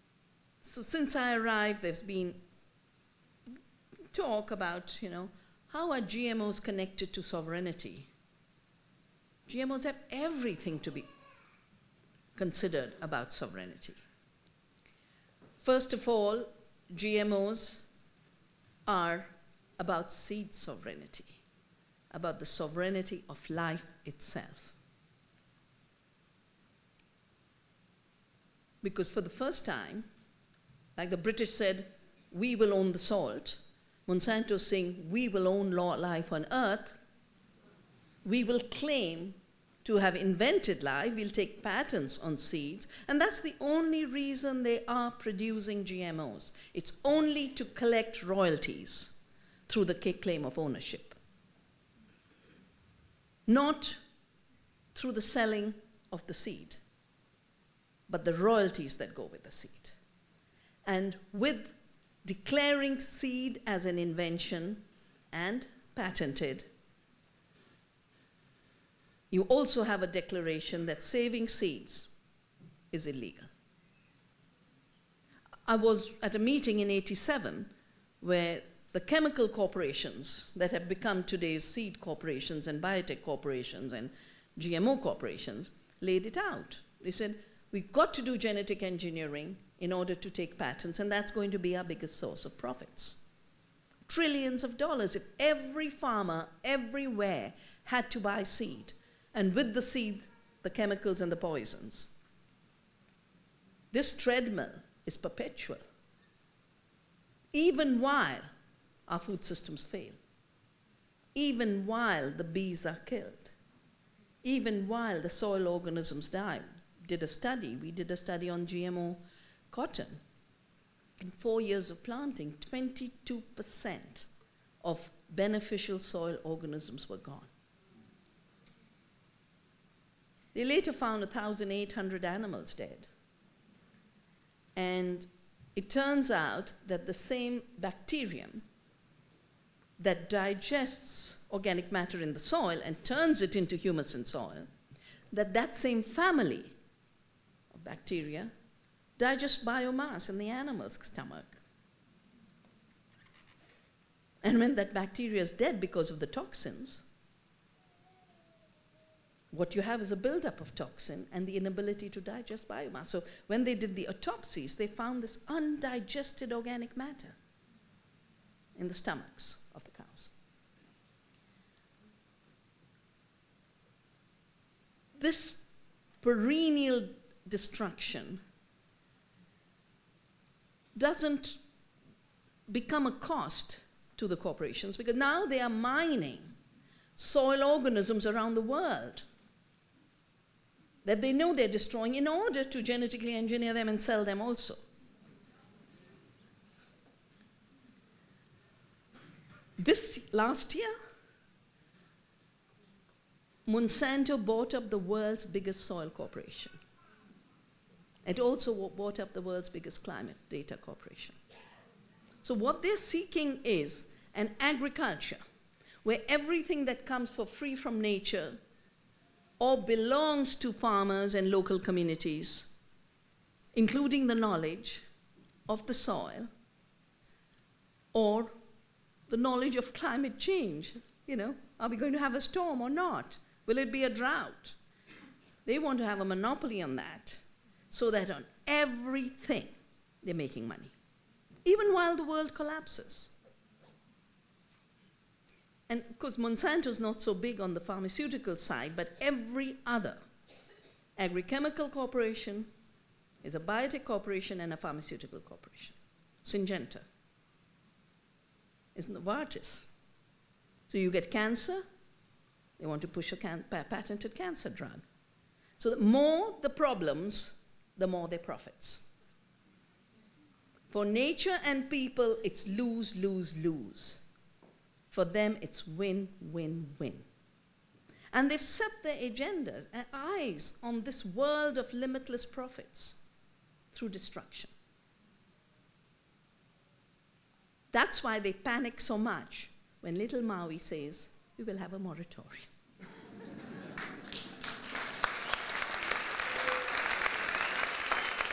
So since I arrived, there's been talk about, you know, How are G M Os connected to sovereignty? G M Os have everything to be considered about sovereignty. First of all, G M Os are about seed sovereignty, about the sovereignty of life itself. Because for the first time, like the British said, we will own the salt, Monsanto saying, we will own life on earth, we will claim to have invented life, we'll take patents on seeds, and that's the only reason they are producing G M Os. It's only to collect royalties through the claim of ownership, not through the selling of the seed, but the royalties that go with the seed. And with declaring seed as an invention and patented, you also have a declaration that saving seeds is illegal. I was at a meeting in eighty-seven where the chemical corporations that have become today's seed corporations and biotech corporations and G M O corporations laid it out. They said, we've got to do genetic engineering in order to take patents, and that's going to be our biggest source of profits. Trillions of dollars if every farmer everywhere had to buy seed, and with the seed, the chemicals and the poisons. This treadmill is perpetual, even while our food systems fail, even while the bees are killed, even while the soil organisms die. Did a study, we did a study on G M O cotton. In four years of planting, twenty-two percent of beneficial soil organisms were gone. They later found one thousand eight hundred animals dead. And it turns out that the same bacterium that digests organic matter in the soil and turns it into humus in soil, that that same family of bacteria digests biomass in the animal's stomach. And when that bacteria is dead because of the toxins, what you have is a buildup of toxin and the inability to digest biomass. So when they did the autopsies, they found this undigested organic matter in the stomachs of the cows. This perennial destruction doesn't become a cost to the corporations because now they are mining soil organisms around the world that they know they're destroying in order to genetically engineer them and sell them also. This last year, Monsanto bought up the world's biggest soil corporation. It also bought up the world's biggest climate data corporation. So what they're seeking is an agriculture where everything that comes for free from nature or belongs to farmers and local communities, including the knowledge of the soil or the knowledge of climate change. You know, are we going to have a storm or not? Will it be a drought? They want to have a monopoly on that so that on everything they're making money, even while the world collapses. And of course, Monsanto's not so big on the pharmaceutical side, but every other agrochemical corporation is a biotech corporation and a pharmaceutical corporation. Syngenta is Novartis. So you get cancer, they want to push a can patented cancer drug. So the more the problems, the more their profits. For nature and people, it's lose, lose, lose. For them, it's win, win, win. And they've set their agendas and eyes on this world of limitless profits through destruction. That's why they panic so much when little Maui says, we will have a moratorium.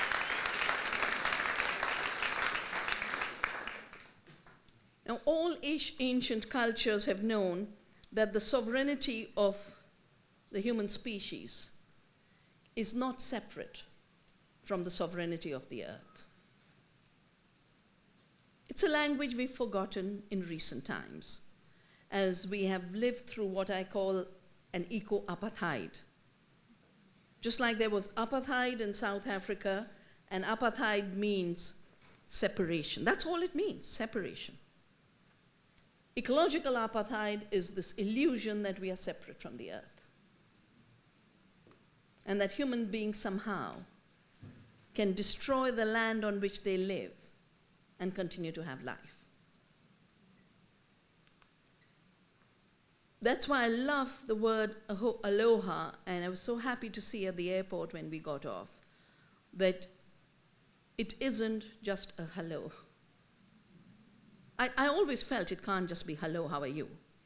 Now, all Asian Jewish ancient cultures have known that the sovereignty of the human species is not separate from the sovereignty of the earth. It's a language we've forgotten in recent times, as we have lived through what I call an eco-apartheid. Just like there was apartheid in South Africa, and apartheid means separation. That's all it means, separation. Ecological apartheid is this illusion that we are separate from the earth, and that human beings somehow can destroy the land on which they live and continue to have life. That's why I love the word aloha, and I was so happy to see at the airport when we got off that it isn't just a hello. I, I always felt it can't just be hello, how are you?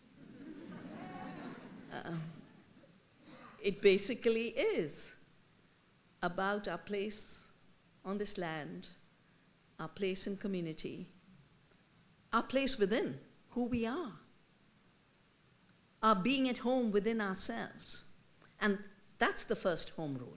uh, it basically is about our place on this land, our place in community, our place within who we are, our being at home within ourselves. And that's the first home rule.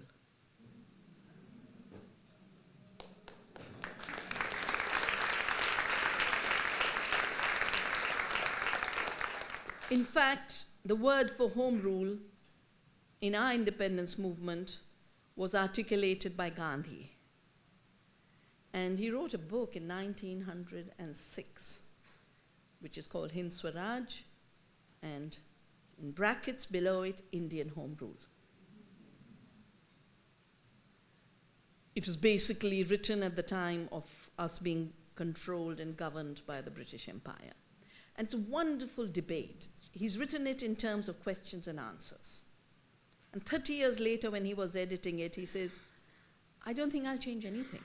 In fact, the word for home rule in our independence movement was articulated by Gandhi. And he wrote a book in nineteen oh six, which is called Hind Swaraj, and in brackets below it, Indian Home Rule. It was basically written at the time of us being controlled and governed by the British Empire. And it's a wonderful debate. He's written it in terms of questions and answers. And thirty years later, when he was editing it, he says, I don't think I'll change anything.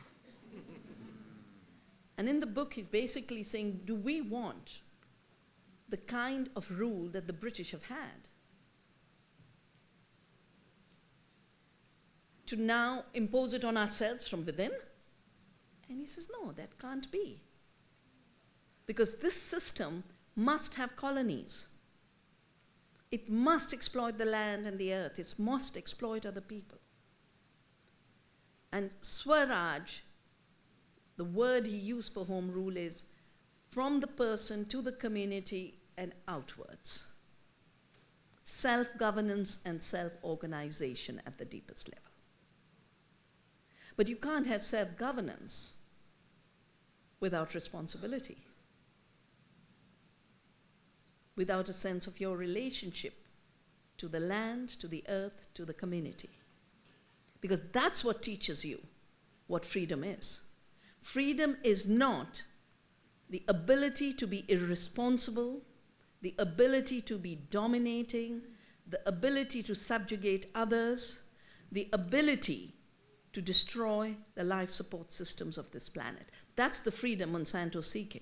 And in the book, he's basically saying, do we want the kind of rule that the British have had to now impose it on ourselves from within? And he says, no, that can't be. Because this system must have colonies. It must exploit the land and the earth. It must exploit other people. And Swaraj, the word he used for home rule is from the person to the community and outwards. Self-governance and self-organization at the deepest level. But you can't have self-governance without responsibility, without a sense of your relationship to the land, to the earth, to the community. Because that's what teaches you what freedom is. Freedom is not the ability to be irresponsible, the ability to be dominating, the ability to subjugate others, the ability to destroy the life support systems of this planet. That's the freedom Monsanto's seeking.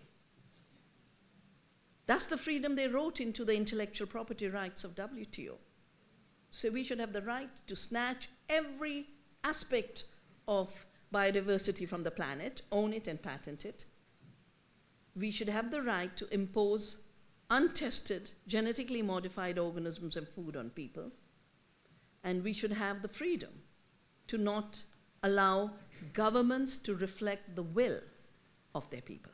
That's the freedom they wrote into the intellectual property rights of W T O. So we should have the right to snatch every aspect of biodiversity from the planet, own it and patent it. We should have the right to impose untested, genetically modified organisms and food on people. And we should have the freedom to not allow governments to reflect the will of their people.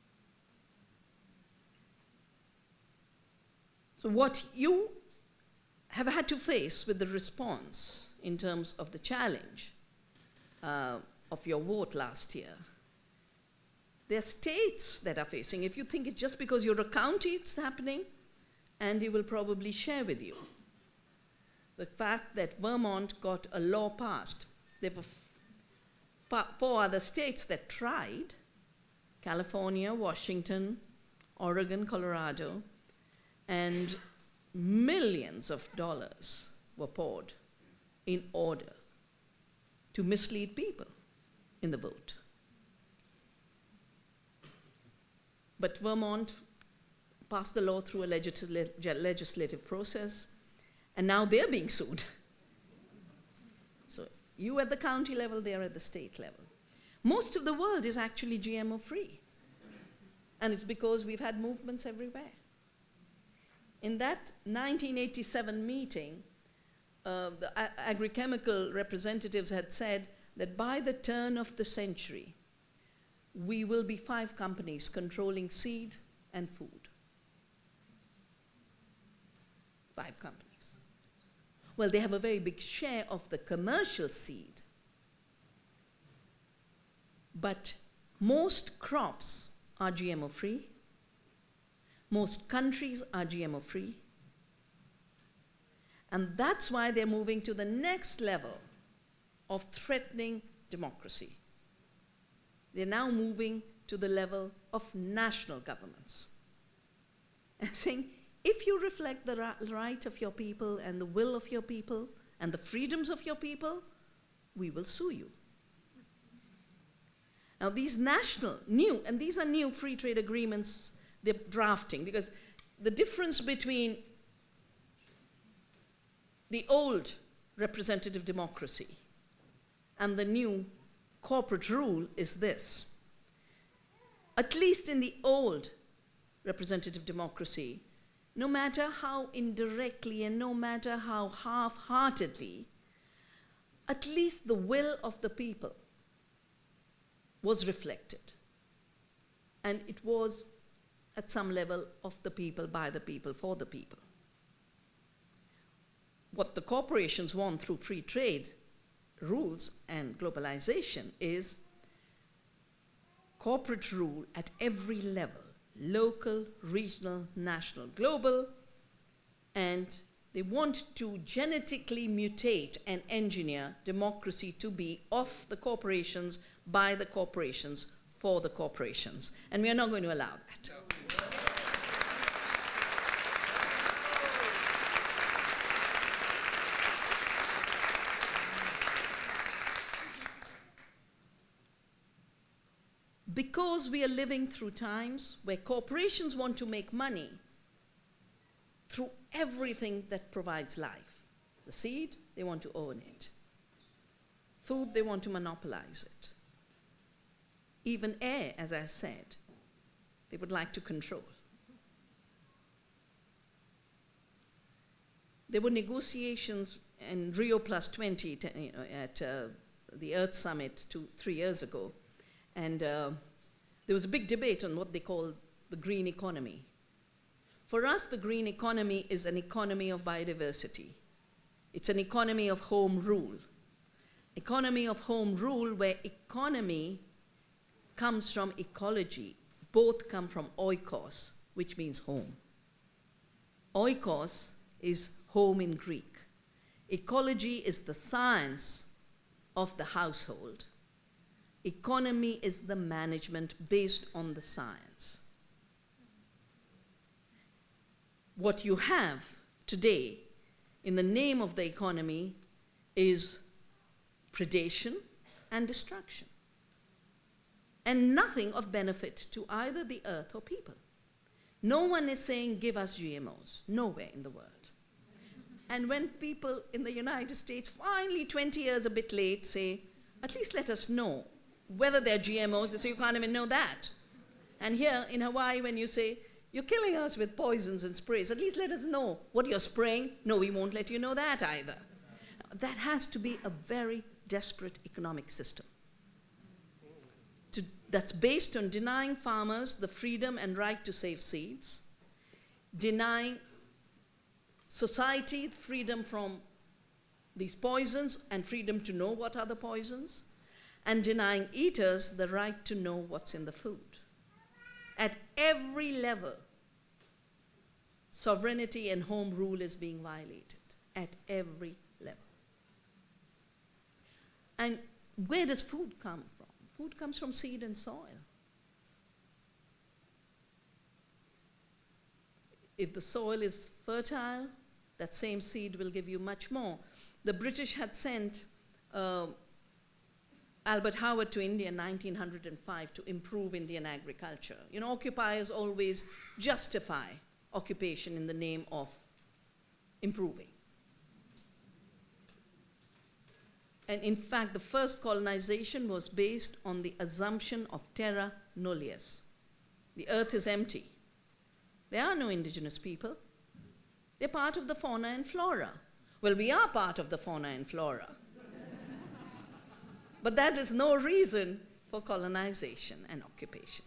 So what you have had to face with the response in terms of the challenge uh, of your vote last year, there are states that are facing. If you think it's just because you're a county it's happening, Andy will probably share with you the fact that Vermont got a law passed. There were four other states that tried: California, Washington, Oregon, Colorado, and millions of dollars were poured in order to mislead people in the vote. But Vermont passed the law through a legislative process, and now they're being sued. So you at the county level, they're at the state level. Most of the world is actually G M O free. And it's because we've had movements everywhere. In that nineteen eighty-seven meeting, uh, the ag agrichemical representatives had said that by the turn of the century, we will be five companies controlling seed and food. Five companies. Well, they have a very big share of the commercial seed, but most crops are G M O free. Most countries are G M O free. And that's why they're moving to the next level of threatening democracy. They're now moving to the level of national governments. And saying, if you reflect the right of your people and the will of your people and the freedoms of your people, we will sue you. Now these national, new, and these are new free trade agreements they're drafting, because the difference between the old representative democracy and the new corporate rule is this. At least in the old representative democracy, no matter how indirectly and no matter how half-heartedly, at least the will of the people was reflected. And it was at some level of the people, by the people, for the people. What the corporations want through free trade rules and globalization is corporate rule at every level, local, regional, national, global, and they want to genetically mutate and engineer democracy to be of the corporations, by the corporations, for the corporations. And we are not going to allow that. Because we are living through times where corporations want to make money through everything that provides life. The seed, they want to own it. Food, they want to monopolize it. Even air, as I said, they would like to control. There were negotiations in Rio plus twenty you know, at uh, the Earth Summit two, three years ago. And uh, there was a big debate on what they call the green economy. For us, the green economy is an economy of biodiversity. It's an economy of home rule. Economy of home rule where economy comes from ecology. Both come from oikos, which means home. Oikos is home in Greek. Ecology is the science of the household. Economy is the management based on the science. What you have today in the name of the economy is predation and destruction, and nothing of benefit to either the earth or people. No one is saying, give us G M Os, nowhere in the world. And when people in the United States finally, twenty years a bit late, say, at least let us know whether they're G M Os, they say, you can't even know that. And here in Hawaii, when you say, you're killing us with poisons and sprays, at least let us know what you're spraying. No, we won't let you know that either. That has to be a very desperate economic system. To, that's based on denying farmers the freedom and right to save seeds, denying society freedom from these poisons and freedom to know what are the poisons, and denying eaters the right to know what's in the food. At every level, sovereignty and home rule is being violated, at every level. And where does food come from? Food comes from seed and soil. If the soil is fertile, that same seed will give you much more. The British had sent uh, Albert Howard to India in nineteen oh five to improve Indian agriculture. You know, occupiers always justify occupation in the name of improving. And in fact, the first colonization was based on the assumption of terra nullius. The earth is empty. There are no indigenous people. They're part of the fauna and flora. Well, we are part of the fauna and flora. But that is no reason for colonization and occupation.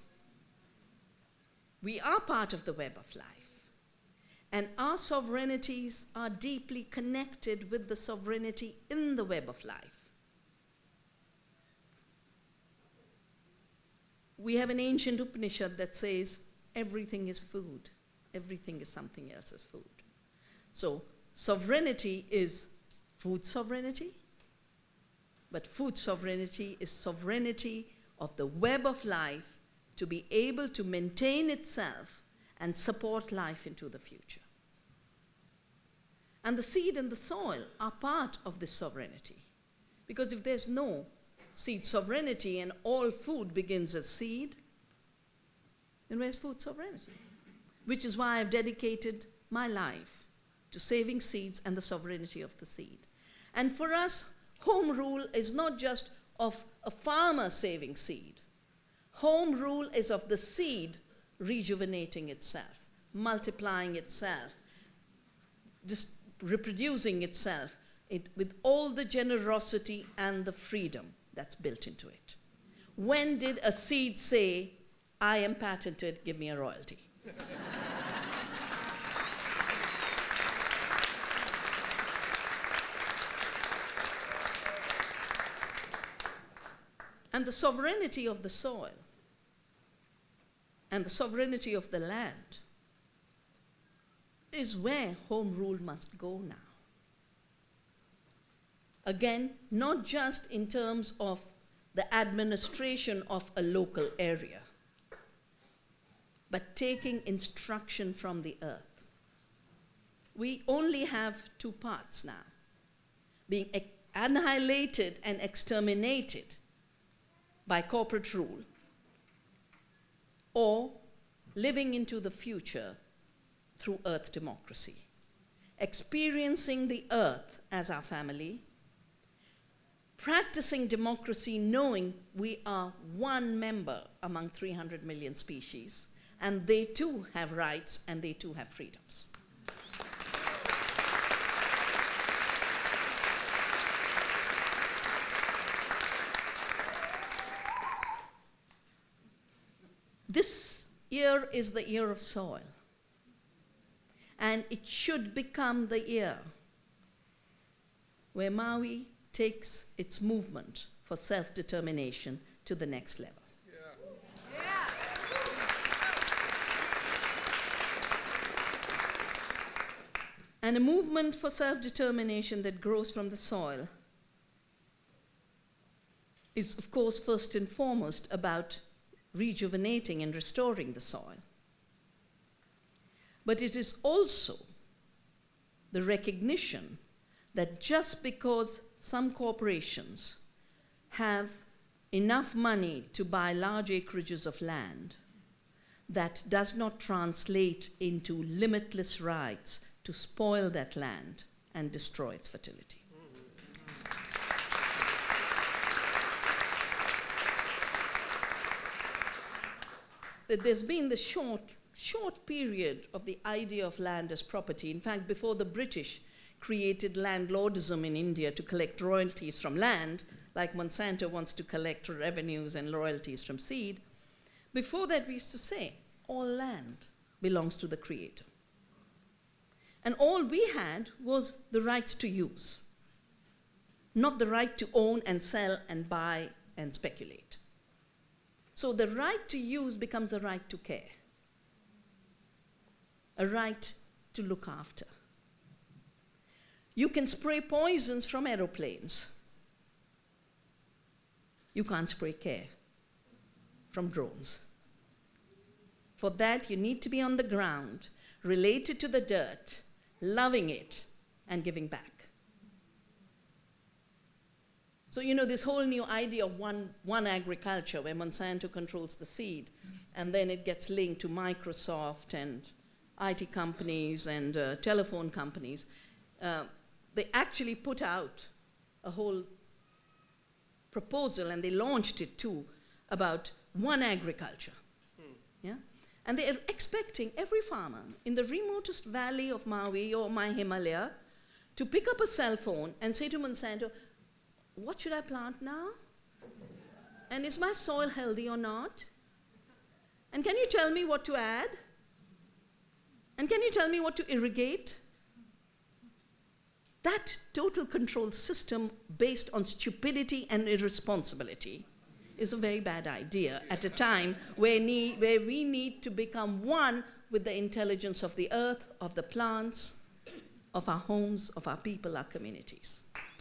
We are part of the web of life. And our sovereignties are deeply connected with the sovereignty in the web of life. We have an ancient Upanishad that says everything is food. Everything is something else's food. So sovereignty is food sovereignty, but food sovereignty is sovereignty of the web of life to be able to maintain itself and support life into the future. And the seed and the soil are part of this sovereignty. Because if there's no seed sovereignty and all food begins as seed, then where's food sovereignty? Which is why I've dedicated my life to saving seeds and the sovereignty of the seed. And for us, home rule is not just of a farmer saving seed. Home rule is of the seed rejuvenating itself, multiplying itself, just reproducing itself it, with all the generosity and the freedom that's built into it. When did a seed say, I am patented, give me a royalty? And the sovereignty of the soil and the sovereignty of the land is where home rule must go now. Again, not just in terms of the administration of a local area, but taking instruction from the earth. We only have two paths now, being annihilated and exterminated by corporate rule, or living into the future through earth democracy, experiencing the earth as our family, practicing democracy knowing we are one member among three hundred million species, and they too have rights and they too have freedoms. This year is the year of soil, and it should become the year where Maui takes its movement for self-determination to the next level. Yeah. Yeah. And a movement for self-determination that grows from the soil is, of course, first and foremost about rejuvenating and restoring the soil. But it is also the recognition that just because some corporations have enough money to buy large acreages of land, that does not translate into limitless rights to spoil that land and destroy its fertility. That there's been this short, short period of the idea of land as property. In fact, before the British created landlordism in India to collect royalties from land, like Monsanto wants to collect revenues and royalties from seed, before that we used to say, all land belongs to the Creator. And all we had was the rights to use, not the right to own and sell and buy and speculate. So the right to use becomes a right to care, a right to look after. You can spray poisons from aeroplanes. You can't spray care from drones. For that, you need to be on the ground, related to the dirt, loving it, and giving back. So, you know, this whole new idea of one, one agriculture where Monsanto controls the seed, and then it gets linked to Microsoft and I T companies and uh, telephone companies. Uh, they actually put out a whole proposal, and they launched it too, about one agriculture. Hmm. Yeah? And they are expecting every farmer in the remotest valley of Maui or my Himalaya to pick up a cell phone and say to Monsanto, what should I plant now? And is my soil healthy or not? And can you tell me what to add? And can you tell me what to irrigate? That total control system based on stupidity and irresponsibility is a very bad idea at a time where, need, where we need to become one with the intelligence of the earth, of the plants, of our homes, of our people, our communities.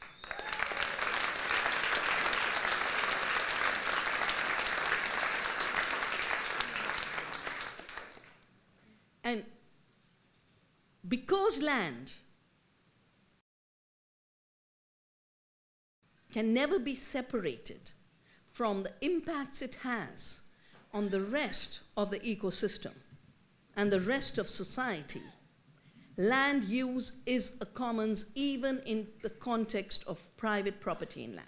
And because land can never be separated from the impacts it has on the rest of the ecosystem and the rest of society, land use is a commons even in the context of private property in land.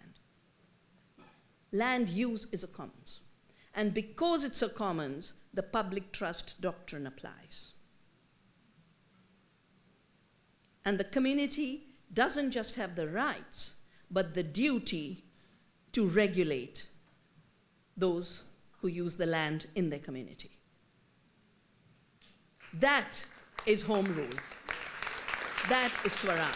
Land use is a commons. And because it's a commons, the public trust doctrine applies. And the community doesn't just have the rights, but the duty to regulate those who use the land in their community. That is home rule. That is Swaraj.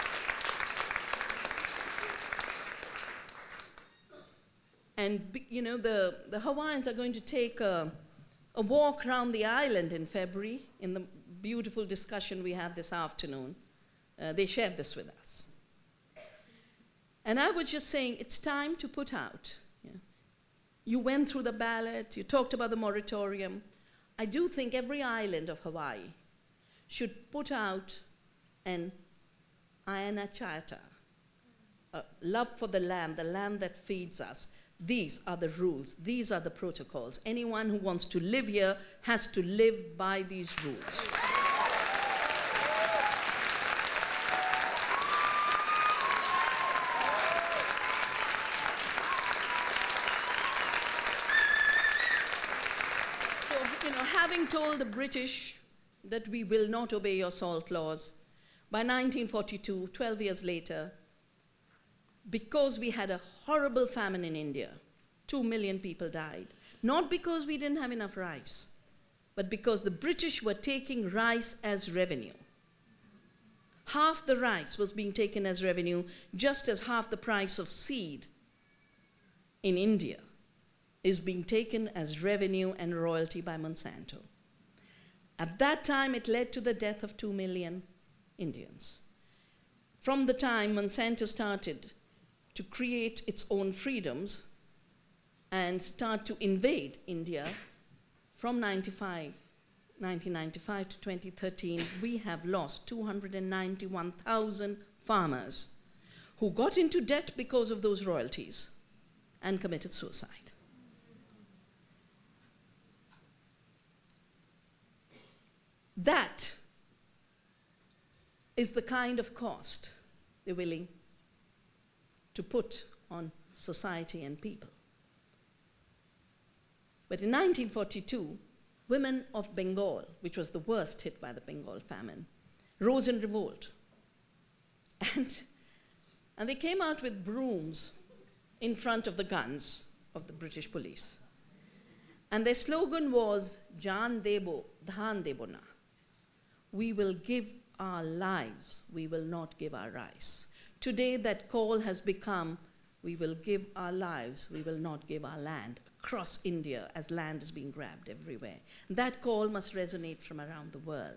And you know, the, the Hawaiians are going to take a, a walk around the island in February in the beautiful discussion we had this afternoon. Uh, they shared this with us. And I was just saying, it's time to put out. Yeah. You went through the ballot, you talked about the moratorium. I do think every island of Hawaii should put out an Aina Charter, a love for the land, the land that feeds us. These are the rules, these are the protocols. Anyone who wants to live here has to live by these rules. Having told the British that we will not obey your salt laws, by nineteen forty-two, twelve years later, because we had a horrible famine in India, two million people died, not because we didn't have enough rice, but because the British were taking rice as revenue. Half the rice was being taken as revenue, just as half the price of seed in India is being taken as revenue and royalty by Monsanto. At that time, it led to the death of two million Indians. From the time Monsanto started to create its own freedoms and start to invade India, from nineteen ninety-five to twenty thirteen, we have lost two hundred ninety-one thousand farmers who got into debt because of those royalties and committed suicide. That is the kind of cost they're willing to put on society and people. But in nineteen forty-two, women of Bengal, which was the worst hit by the Bengal famine, rose in revolt. And, and they came out with brooms in front of the guns of the British police. And their slogan was, Jaan debo, dhaan debo na. We will give our lives, we will not give our rice. Today that call has become, we will give our lives, we will not give our land, across India as land is being grabbed everywhere. That call must resonate from around the world.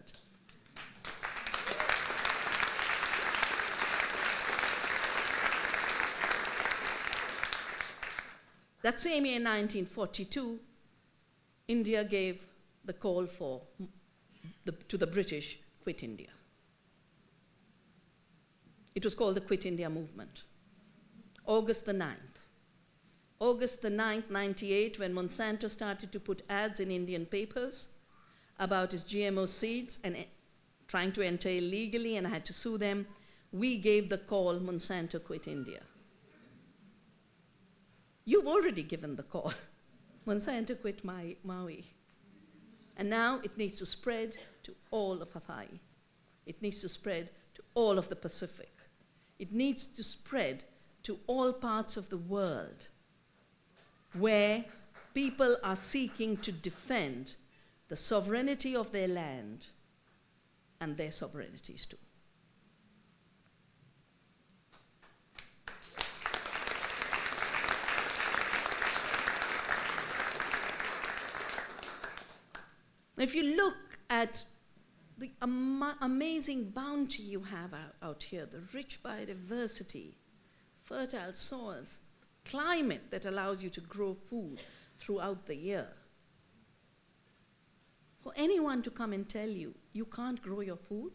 That same year, nineteen forty-two, India gave the call for The, to the British, quit India. It was called the Quit India Movement. August the ninth. August the ninth, ninety-eight, when Monsanto started to put ads in Indian papers about its G M O seeds and trying to enter illegally, and I had to sue them, we gave the call, Monsanto quit India. You've already given the call. Monsanto quit Maui. And now it needs to spread to all of Hawaii. It needs to spread to all of the Pacific. It needs to spread to all parts of the world where people are seeking to defend the sovereignty of their land and their sovereignties too. If you look at the ama amazing bounty you have out, out here, the rich biodiversity, fertile soils, climate that allows you to grow food throughout the year, for anyone to come and tell you you can't grow your food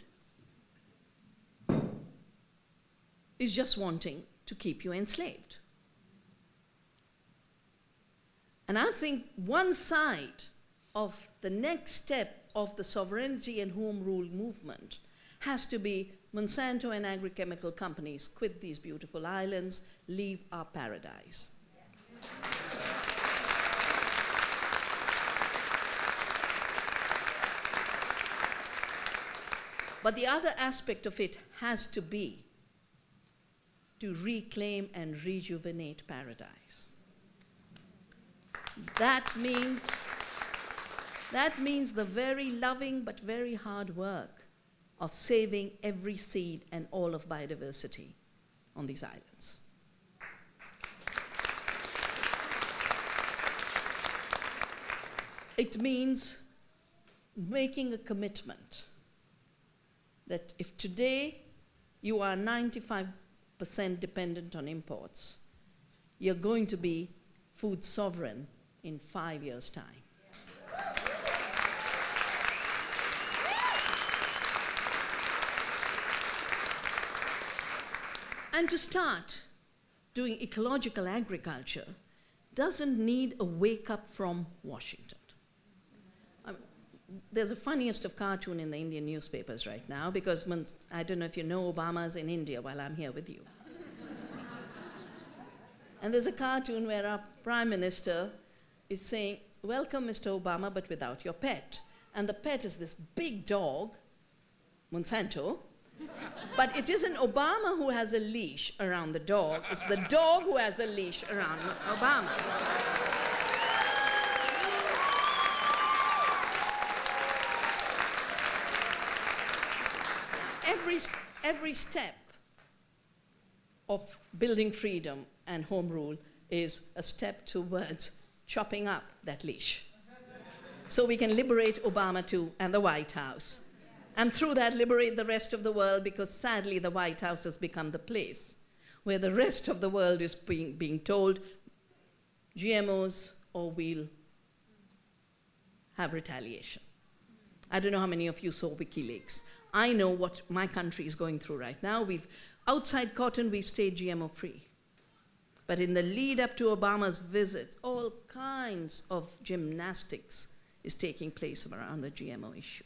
is just wanting to keep you enslaved. And I think one side of the next step of the sovereignty and home rule movement has to be Monsanto and agrochemical companies quit these beautiful islands, leave our paradise. But the other aspect of it has to be to reclaim and rejuvenate paradise. That means That means the very loving but very hard work of saving every seed and all of biodiversity on these islands. It means making a commitment that if today you are ninety-five percent dependent on imports, you're going to be food sovereign in five years' time. And to start doing ecological agriculture doesn't need a wake-up from Washington. Um, there's a funniest of cartoon in the Indian newspapers right now because I don't know if you know Obama's in India while I'm here with you. And there's a cartoon where our Prime Minister is saying, "Welcome, Mister Obama, but without your pet." And the pet is this big dog, Monsanto. But it isn't Obama who has a leash around the dog. It's the dog who has a leash around Obama. Every, every step of building freedom and home rule is a step towards chopping up that leash so we can liberate Obama too and the White House. And through that, liberate the rest of the world, because sadly, the White House has become the place where the rest of the world is being, being told G M Os or we'll have retaliation. I don't know how many of you saw WikiLeaks. I know what my country is going through right now. We've, outside cotton, we've stayed G M O free. But in the lead up to Obama's visit, all kinds of gymnastics is taking place around the G M O issue.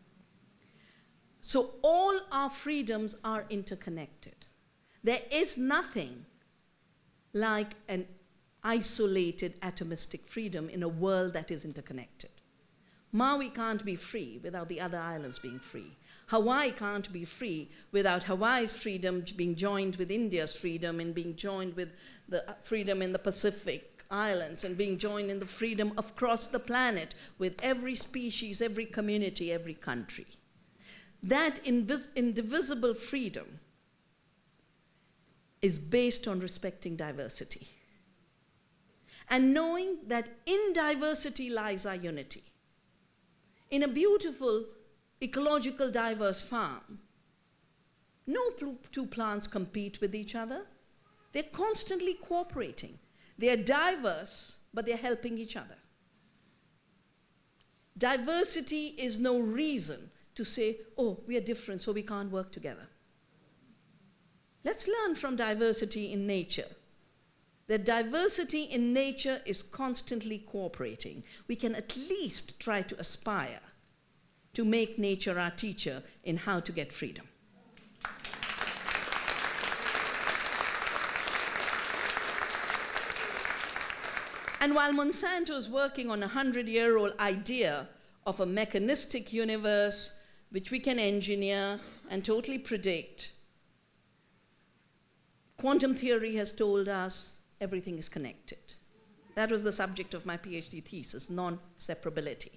So all our freedoms are interconnected. There is nothing like an isolated atomistic freedom in a world that is interconnected. Maui can't be free without the other islands being free. Hawaii can't be free without Hawaii's freedom being joined with India's freedom and being joined with the freedom in the Pacific Islands and being joined in the freedom across the planet with every species, every community, every country. That indivisible freedom is based on respecting diversity and knowing that in diversity lies our unity. In a beautiful, ecological, diverse farm, no two plants compete with each other. They're constantly cooperating. They're diverse, but they're helping each other. Diversity is no reason to say, oh, we are different, so we can't work together. Let's learn from diversity in nature. That diversity in nature is constantly cooperating. We can at least try to aspire to make nature our teacher in how to get freedom. And while Monsanto is working on a hundred-year-old idea of a mechanistic universe which we can engineer and totally predict. Quantum theory has told us everything is connected. That was the subject of my PhD thesis, non-separability.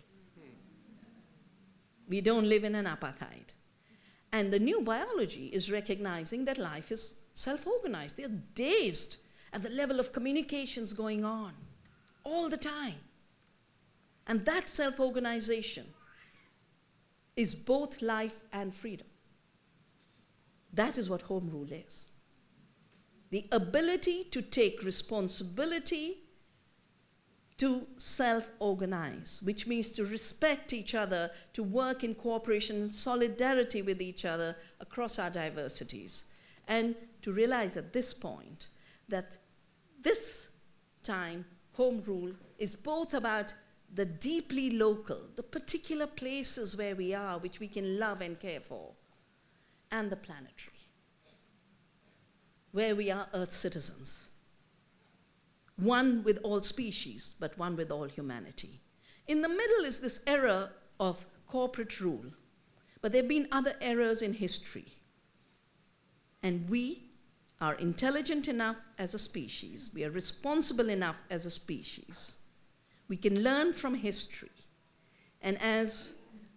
We don't live in an apartheid. And the new biology is recognizing that life is self-organized. They're dazed at the level of communications going on all the time. And that self-organization is both life and freedom. That is what home rule is. The ability to take responsibility to self-organize, which means to respect each other, to work in cooperation and solidarity with each other across our diversities, and to realize at this point that this time home rule is both about the deeply local, the particular places where we are, which we can love and care for, and the planetary, where we are Earth citizens. One with all species, but one with all humanity. In the middle is this era of corporate rule, but there have been other eras in history. And we are intelligent enough as a species, we are responsible enough as a species. We can learn from history. And as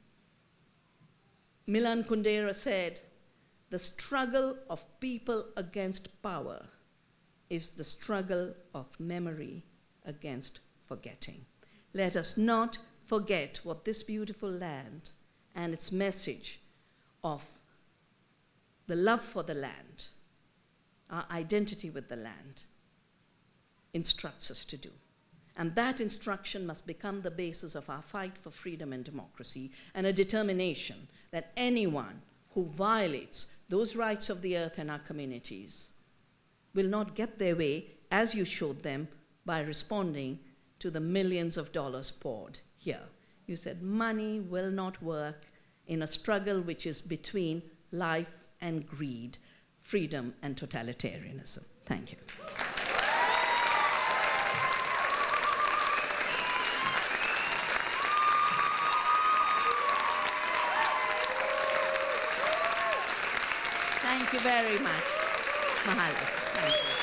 Milan Kundera said, the struggle of people against power is the struggle of memory against forgetting. Let us not forget what this beautiful land and its message of the love for the land, our identity with the land, instructs us to do. And that instruction must become the basis of our fight for freedom and democracy, and a determination that anyone who violates those rights of the earth and our communities will not get their way, as you showed them, by responding to the millions of dollars poured here. You said money will not work in a struggle which is between life and greed, freedom and totalitarianism. Thank you. Thank you very much. Mahalo. Thank you.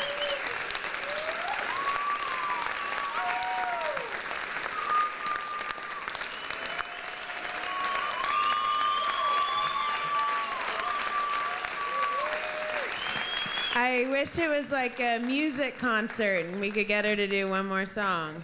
I wish it was like a music concert and we could get her to do one more song.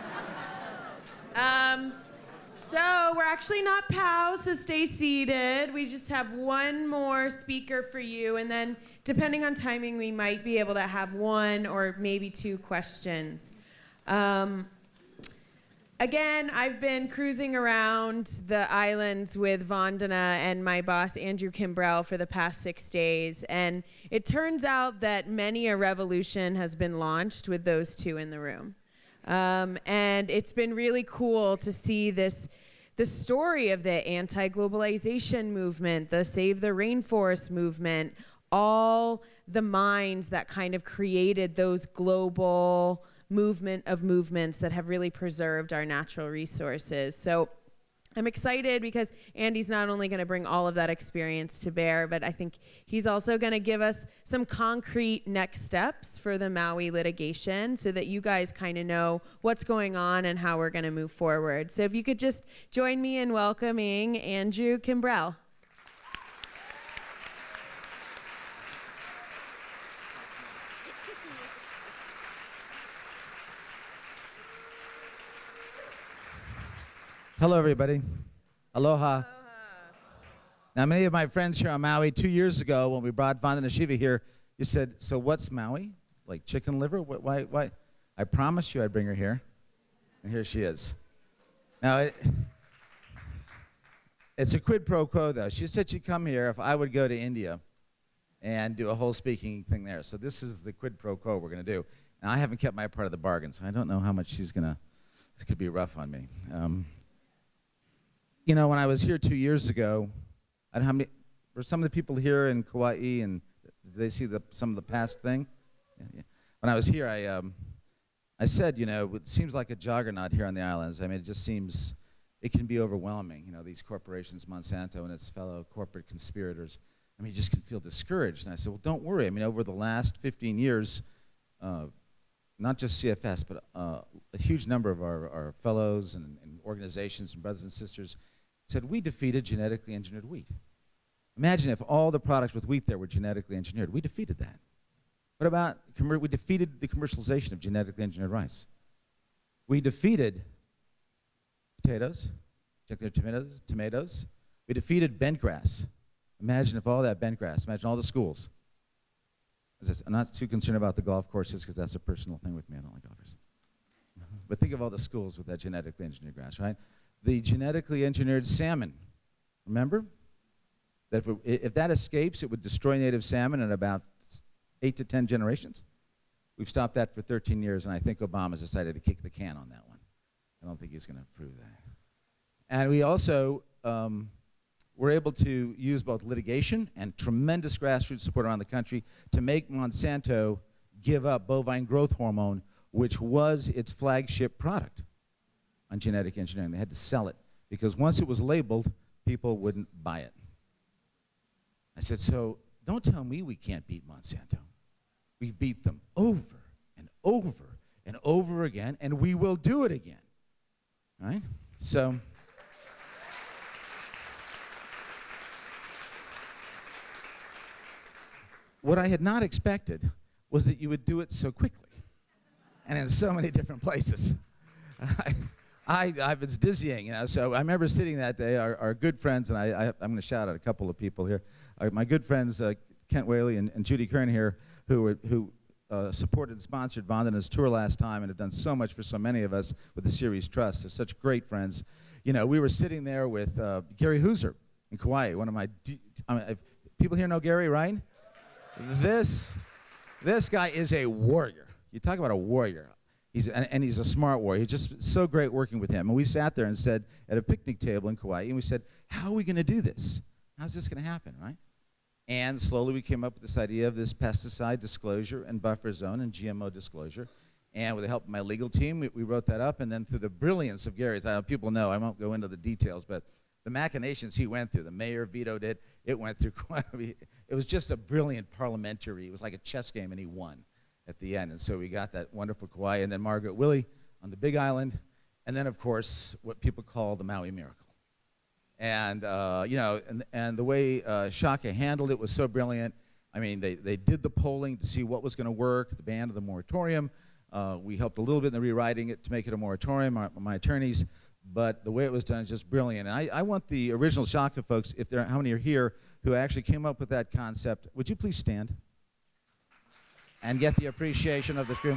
Um, so we're actually not pals, so stay seated. We just have one more speaker for you, and then depending on timing, we might be able to have one or maybe two questions. Um, again, I've been cruising around the islands with Vandana and my boss, Andrew Kimbrell, for the past six days. And it turns out that many a revolution has been launched with those two in the room. Um, and it's been really cool to see this the story of the anti-globalization movement, the Save the Rainforest movement, all the minds that kind of created those global movement of movements that have really preserved our natural resources. So I'm excited because Andy's not only going to bring all of that experience to bear, but I think he's also going to give us some concrete next steps for the Maui litigation so that you guys kind of know what's going on and how we're going to move forward. So if you could just join me in welcoming Andrew Kimbrell. Hello, everybody. Aloha. Aloha. Now, many of my friends here on Maui, two years ago, when we brought Vandana Shiva here, you said, so what's Maui? Like chicken liver? What, why, why? I promised you I'd bring her here. And here she is. Now, it, it's a quid pro quo, though. She said she'd come here if I would go to India and do a whole speaking thing there. So this is the quid pro quo we're going to do. Now, I haven't kept my part of the bargain, so I don't know how much she's going to, this could be rough on me. Um, You know, when I was here two years ago, I don't know how many, were some of the people here in Kauai, and did they see the, some of the past thing? Yeah, yeah. When I was here, I, um, I said, you know, it seems like a juggernaut here on the islands. I mean, it just seems it can be overwhelming. You know, these corporations, Monsanto and its fellow corporate conspirators, I mean, you just can feel discouraged. And I said, well, don't worry. I mean, over the last fifteen years, uh, not just C F S, but uh, a huge number of our, our fellows and, and organizations and brothers and sisters said, we defeated genetically engineered wheat. Imagine if all the products with wheat there were genetically engineered. We defeated that. What about, we defeated the commercialization of genetically engineered rice. We defeated potatoes, tomatoes, tomatoes. We defeated bent grass. Imagine if all that bent grass, imagine all the schools. As I said, I'm not too concerned about the golf courses because that's a personal thing with me. I don't like golfers. But think of all the schools with that genetically engineered grass, right? The genetically engineered salmon, remember? That if, it, if that escapes, it would destroy native salmon in about eight to ten generations. We've stopped that for thirteen years, and I think Obama's decided to kick the can on that one. I don't think he's going to approve that. And we also um, were able to use both litigation and tremendous grassroots support around the country to make Monsanto give up bovine growth hormone, which was its flagship product on genetic engineering. They had to sell it because once it was labeled, people wouldn't buy it. I said, so don't tell me we can't beat Monsanto. We've beat them over and over and over again, and we will do it again. Right? So what I had not expected was that you would do it so quickly and in so many different places. I, I, I was dizzying, you know, so I remember sitting that day, our, our good friends, and I, I, I'm going to shout out a couple of people here. Our, my good friends, uh, Kent Whaley and, and Judy Kern here, who, were, who uh, supported and sponsored Vandana's tour last time and have done so much for so many of us with the Series Trust. They're such great friends. You know, we were sitting there with uh, Gary Hooser in Kauai, one of my, d I mean, if people here know Gary, right? This, this guy is a warrior. You talk about a warrior. He's, and, and he's a smart warrior. He's just so great working with him. And we sat there and said, at a picnic table in Kauai, and we said, how are we going to do this? How's this going to happen, right? And slowly we came up with this idea of this pesticide disclosure and buffer zone and G M O disclosure. And with the help of my legal team, we, we wrote that up. And then through the brilliance of Gary's, I, people know, I won't go into the details, but the machinations he went through, the mayor vetoed it. It went through quite a, it was just a brilliant parliamentary, it was like a chess game, and he won at the end. And so we got that wonderful Kauai, and then Margaret Willey on the Big Island, and then, of course, what people call the Maui Miracle. And, uh, you know, and, and the way uh, Shaka handled it was so brilliant. I mean, they, they did the polling to see what was going to work, the ban of the moratorium. Uh, we helped a little bit in the rewriting it to make it a moratorium, my, my attorneys. But the way it was done is just brilliant. And I, I want the original Shaka folks, if there, how many are here, who actually came up with that concept, would you please stand and get the appreciation of the crew?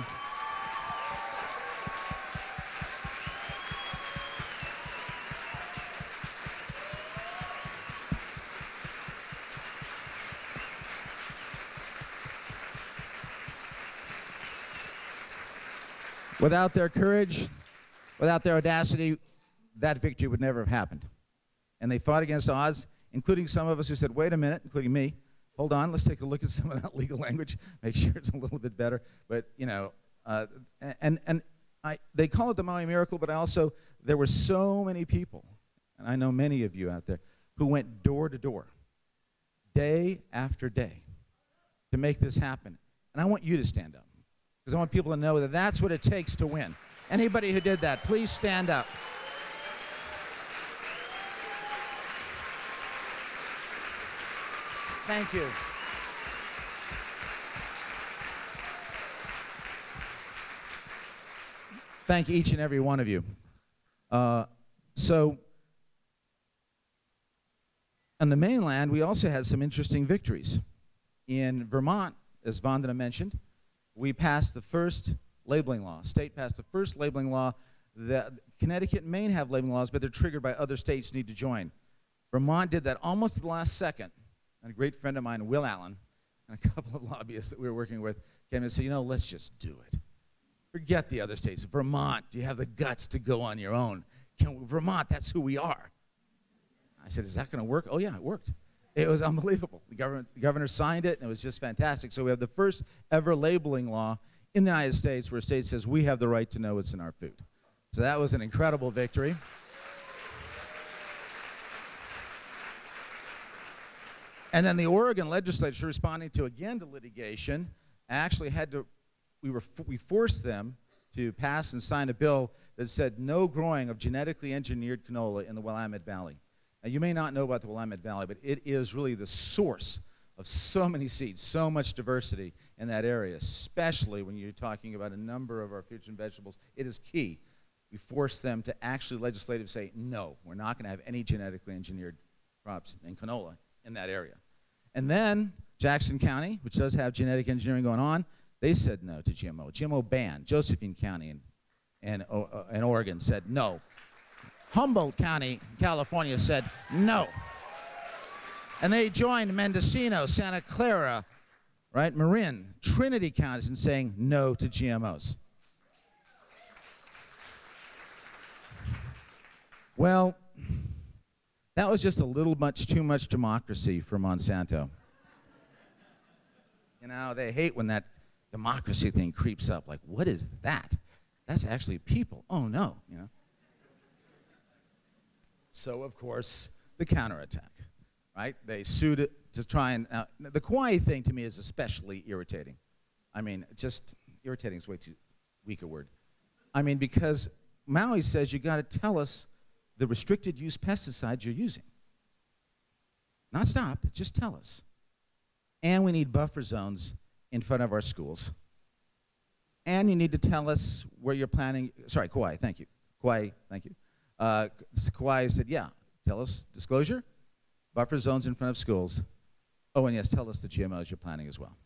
Without their courage, without their audacity, that victory would never have happened. And they fought against odds, including some of us who said, wait a minute, including me, hold on, let's take a look at some of that legal language, make sure it's a little bit better. But, you know, uh, and, and I, they call it the Maui Miracle, but also there were so many people, and I know many of you out there, who went door to door, day after day, to make this happen. And I want you to stand up, because I want people to know that that's what it takes to win. Anybody who did that, please stand up. Thank you. Thank each and every one of you. Uh, so, on the mainland, we also had some interesting victories. In Vermont, as Vandana mentioned, we passed the first labeling law. State passed the first labeling law. That Connecticut and Maine have labeling laws, but they're triggered by other states need to join. Vermont did that almost at the last second. And a great friend of mine, Will Allen, and a couple of lobbyists that we were working with came and said, you know, let's just do it. Forget the other states. Vermont, do you have the guts to go on your own? Can, Vermont, that's who we are. I said, is that going to work? Oh, yeah, it worked. It was unbelievable. The governor, the governor signed it, and it was just fantastic. So we have the first ever labeling law in the United States where a state says we have the right to know what's in our food. So that was an incredible victory. And then the Oregon legislature, responding to, again, to litigation, actually had to, we, were, we forced them to pass and sign a bill that said no growing of genetically engineered canola in the Willamette Valley. Now, you may not know about the Willamette Valley, but it is really the source of so many seeds, so much diversity in that area, especially when you're talking about a number of our fruits and vegetables. It is key. We forced them to actually legislatively say, no, we're not going to have any genetically engineered crops in canola in that area. And then Jackson County, which does have genetic engineering going on, they said no to G M O. G M O ban. Josephine County in, in, uh, in Oregon said no. Humboldt County, California said no. And they joined Mendocino, Santa Clara, right, Marin, Trinity counties in saying no to G M Os. Well, that was just a little much too much democracy for Monsanto. You know, they hate when that democracy thing creeps up. Like, what is that? That's actually people. Oh, no, you know. So, of course, the counterattack, right? They sued it to try and, uh, the Kauai thing to me is especially irritating. I mean, just, irritating is way too weak a word. I mean, because Maui says you got to tell us the restricted use pesticides you're using. Not stop, just tell us. And we need buffer zones in front of our schools. And you need to tell us where you're planning, sorry, Kauai, thank you. Kauai, thank you. Uh, Kauai said, yeah, tell us disclosure, buffer zones in front of schools. Oh, and yes, tell us the G M Os you're planning as well.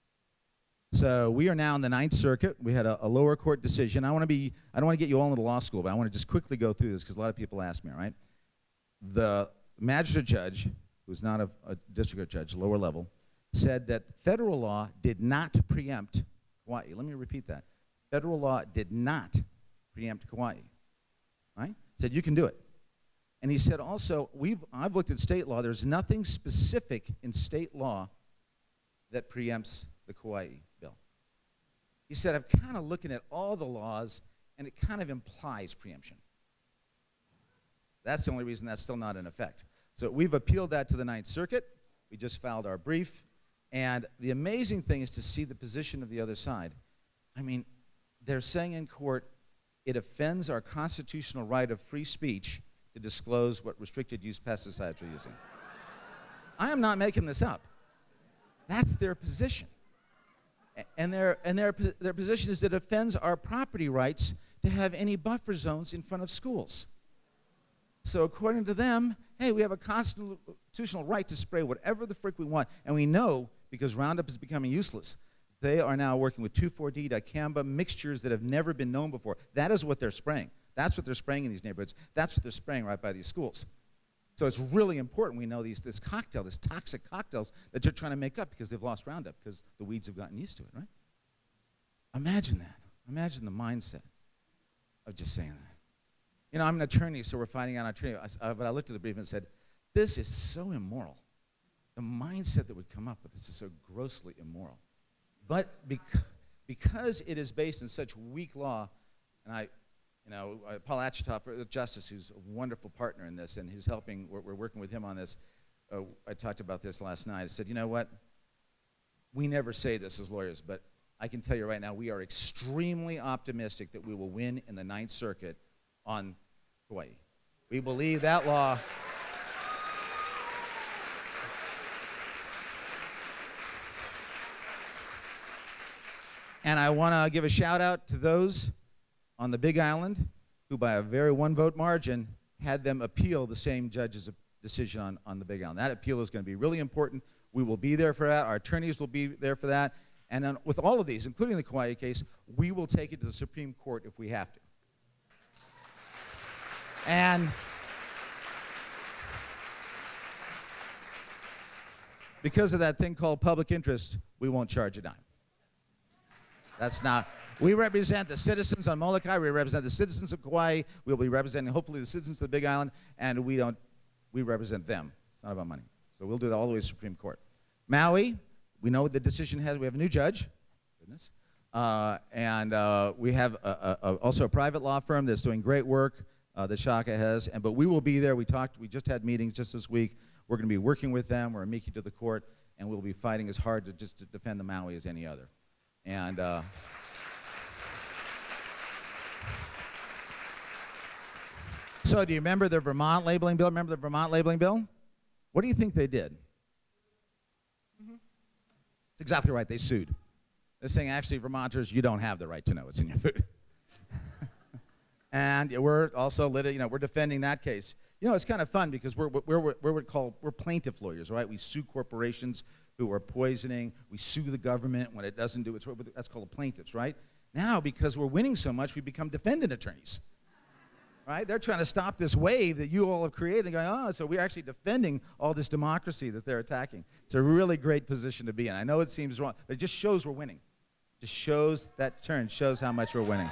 So we are now in the Ninth Circuit. We had a, a lower court decision. I want to be, I don't want to get you all into law school, but I want to just quickly go through this because a lot of people ask me, all right? The magistrate judge, who's not a, a district court judge, lower level, said that federal law did not preempt Kauai. Let me repeat that. Federal law did not preempt Kauai, right? Said you can do it. And he said also, we've, I've looked at state law. There's nothing specific in state law that preempts the Kauai bill. He said, I'm kind of looking at all the laws, and it kind of implies preemption. That's the only reason that's still not in effect. So we've appealed that to the Ninth Circuit. We just filed our brief. And the amazing thing is to see the position of the other side. I mean, they're saying in court, it offends our constitutional right of free speech to disclose what restricted use pesticides we're using. I am not making this up. That's their position. And, their, and their, their position is that it offends our property rights to have any buffer zones in front of schools. So according to them, hey, we have a constitutional right to spray whatever the frick we want. And we know, because Roundup is becoming useless, they are now working with two four D, dicamba, mixtures that have never been known before. That is what they're spraying. That's what they're spraying in these neighborhoods. That's what they're spraying right by these schools. So it's really important we know these, this cocktail, this toxic cocktails that they're trying to make up because they've lost Roundup because the weeds have gotten used to it, right? Imagine that. Imagine the mindset of just saying that. You know, I'm an attorney, so we're fighting on attorney. I, uh, but I looked at the brief and said, this is so immoral. The mindset that would come up with this is so grossly immoral. But bec because it is based in such weak law, and I, you know, uh, Paul Achitoff, the justice, who's a wonderful partner in this, and who's helping, we're, we're working with him on this. Uh, I talked about this last night. I said, you know what? We never say this as lawyers, but I can tell you right now, we are extremely optimistic that we will win in the Ninth Circuit on Kauai. We believe that law. And I want to give a shout out to those on the Big Island who, by a very one-vote margin, had them appeal the same judge's decision on, on the Big Island. That appeal is going to be really important. We will be there for that. Our attorneys will be there for that. And then with all of these, including the Kauai case, we will take it to the Supreme Court if we have to. And because of that thing called public interest, we won't charge a dime. That's not, we represent the citizens on Molokai, we represent the citizens of Kauai, we'll be representing hopefully the citizens of the Big Island, and we don't, we represent them. It's not about money. So we'll do that all the way to the Supreme Court. Maui, we know what the decision has, we have a new judge, goodness, uh, and uh, we have a, a, a, also a private law firm that's doing great work uh, that Shaka has, and, but we will be there. We talked, we just had meetings just this week We're going to be working with them. We're amici to the court, and we'll be fighting as hard to just to defend the Maui as any other. And uh, so do you remember the Vermont labeling bill? Remember the Vermont labeling bill? What do you think they did? Mm-hmm. It's exactly right. They sued. They're saying, actually, Vermonters, you don't have the right to know what's in your food. And we're also, lit, you know, we're defending that case. You know, it's kind of fun because we're, we're, we're, we're, called, we're plaintiff lawyers, right? We sue corporations who are poisoning. We sue the government when it doesn't do its work. That's called plaintiffs, right? Now, because we're winning so much, we become defendant attorneys. Right? They're trying to stop this wave that you all have created. They're going, oh, so we're actually defending all this democracy that they're attacking. It's a really great position to be in. I know it seems wrong, but it just shows we're winning. It just shows that turn, shows how much we're winning.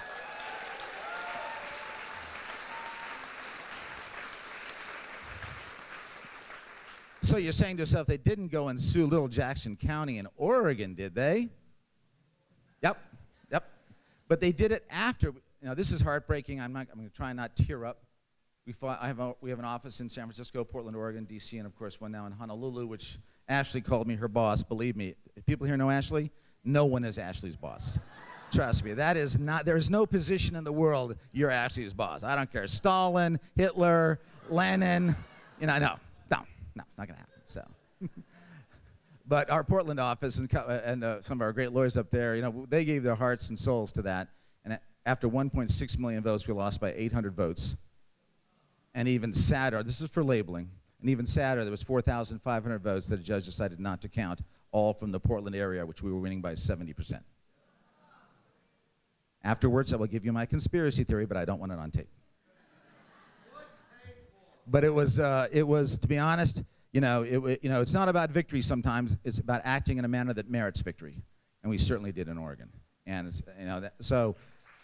So you're saying to yourself, they didn't go and sue Little Jackson County in Oregon, did they? Yep, yep. But they did it after. Now, this is heartbreaking. I'm, not, I'm going to try and not tear up. We, fought, I have a, we have an office in San Francisco, Portland, Oregon, D C, and, of course, one now in Honolulu, which Ashley called me her boss. Believe me, if people here know Ashley, no one is Ashley's boss. Trust me. That is not, there is no position in the world you're Ashley's boss. I don't care. Stalin, Hitler, Lenin, you know, no. No, no, it's not going to happen. So. But our Portland office and, and uh, some of our great lawyers up there, you know, they gave their hearts and souls to that. And after one point six million votes, we lost by eight hundred votes. And even sadder, this is for labeling, and even sadder, there was four thousand five hundred votes that a judge decided not to count, all from the Portland area, which we were winning by seventy percent. Afterwards, I will give you my conspiracy theory, but I don't want it on tape. But it was, uh, it was, to be honest, you know, it, you know, it's not about victory sometimes. It's about acting in a manner that merits victory. And we certainly did in Oregon. And, it's, you know, that, so...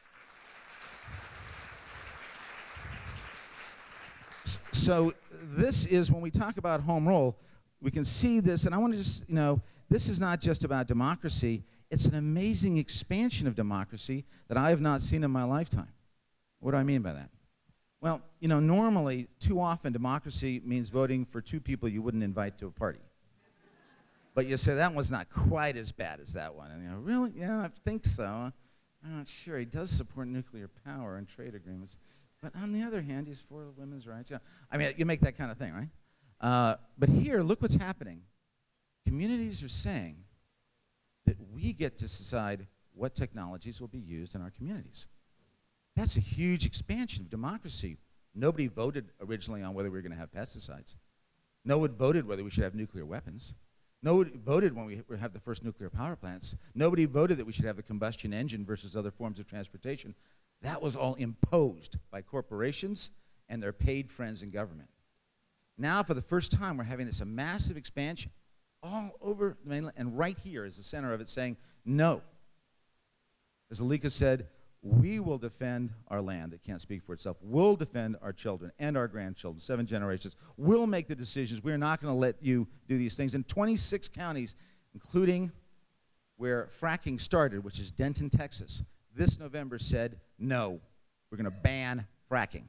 So this is, when we talk about home rule, we can see this, and I want to just, you know, this is not just about democracy. It's an amazing expansion of democracy that I have not seen in my lifetime. What do I mean by that? Well, you know, normally, too often, democracy means voting for two people you wouldn't invite to a party. But you say, that one's not quite as bad as that one. And you know, really? Yeah, I think so. I'm not sure. He does support nuclear power and trade agreements. But on the other hand, he's for women's rights. Yeah. I mean, you make that kind of thing, right? Uh, but here, look what's happening. Communities are saying that we get to decide what technologies will be used in our communities. That's a huge expansion of democracy. Nobody voted originally on whether we were going to have pesticides. No one voted whether we should have nuclear weapons. Nobody voted when we have the first nuclear power plants. Nobody voted that we should have a combustion engine versus other forms of transportation. That was all imposed by corporations and their paid friends in government. Now, for the first time, we're having this a massive expansion all over the mainland, and right here is the center of it saying, no. As Alika said, we will defend our land that can't speak for itself. We'll defend our children and our grandchildren, seven generations. We'll make the decisions. We're not going to let you do these things. In twenty-six counties, including where fracking started, which is Denton, Texas, this November said, no, we're going to ban fracking.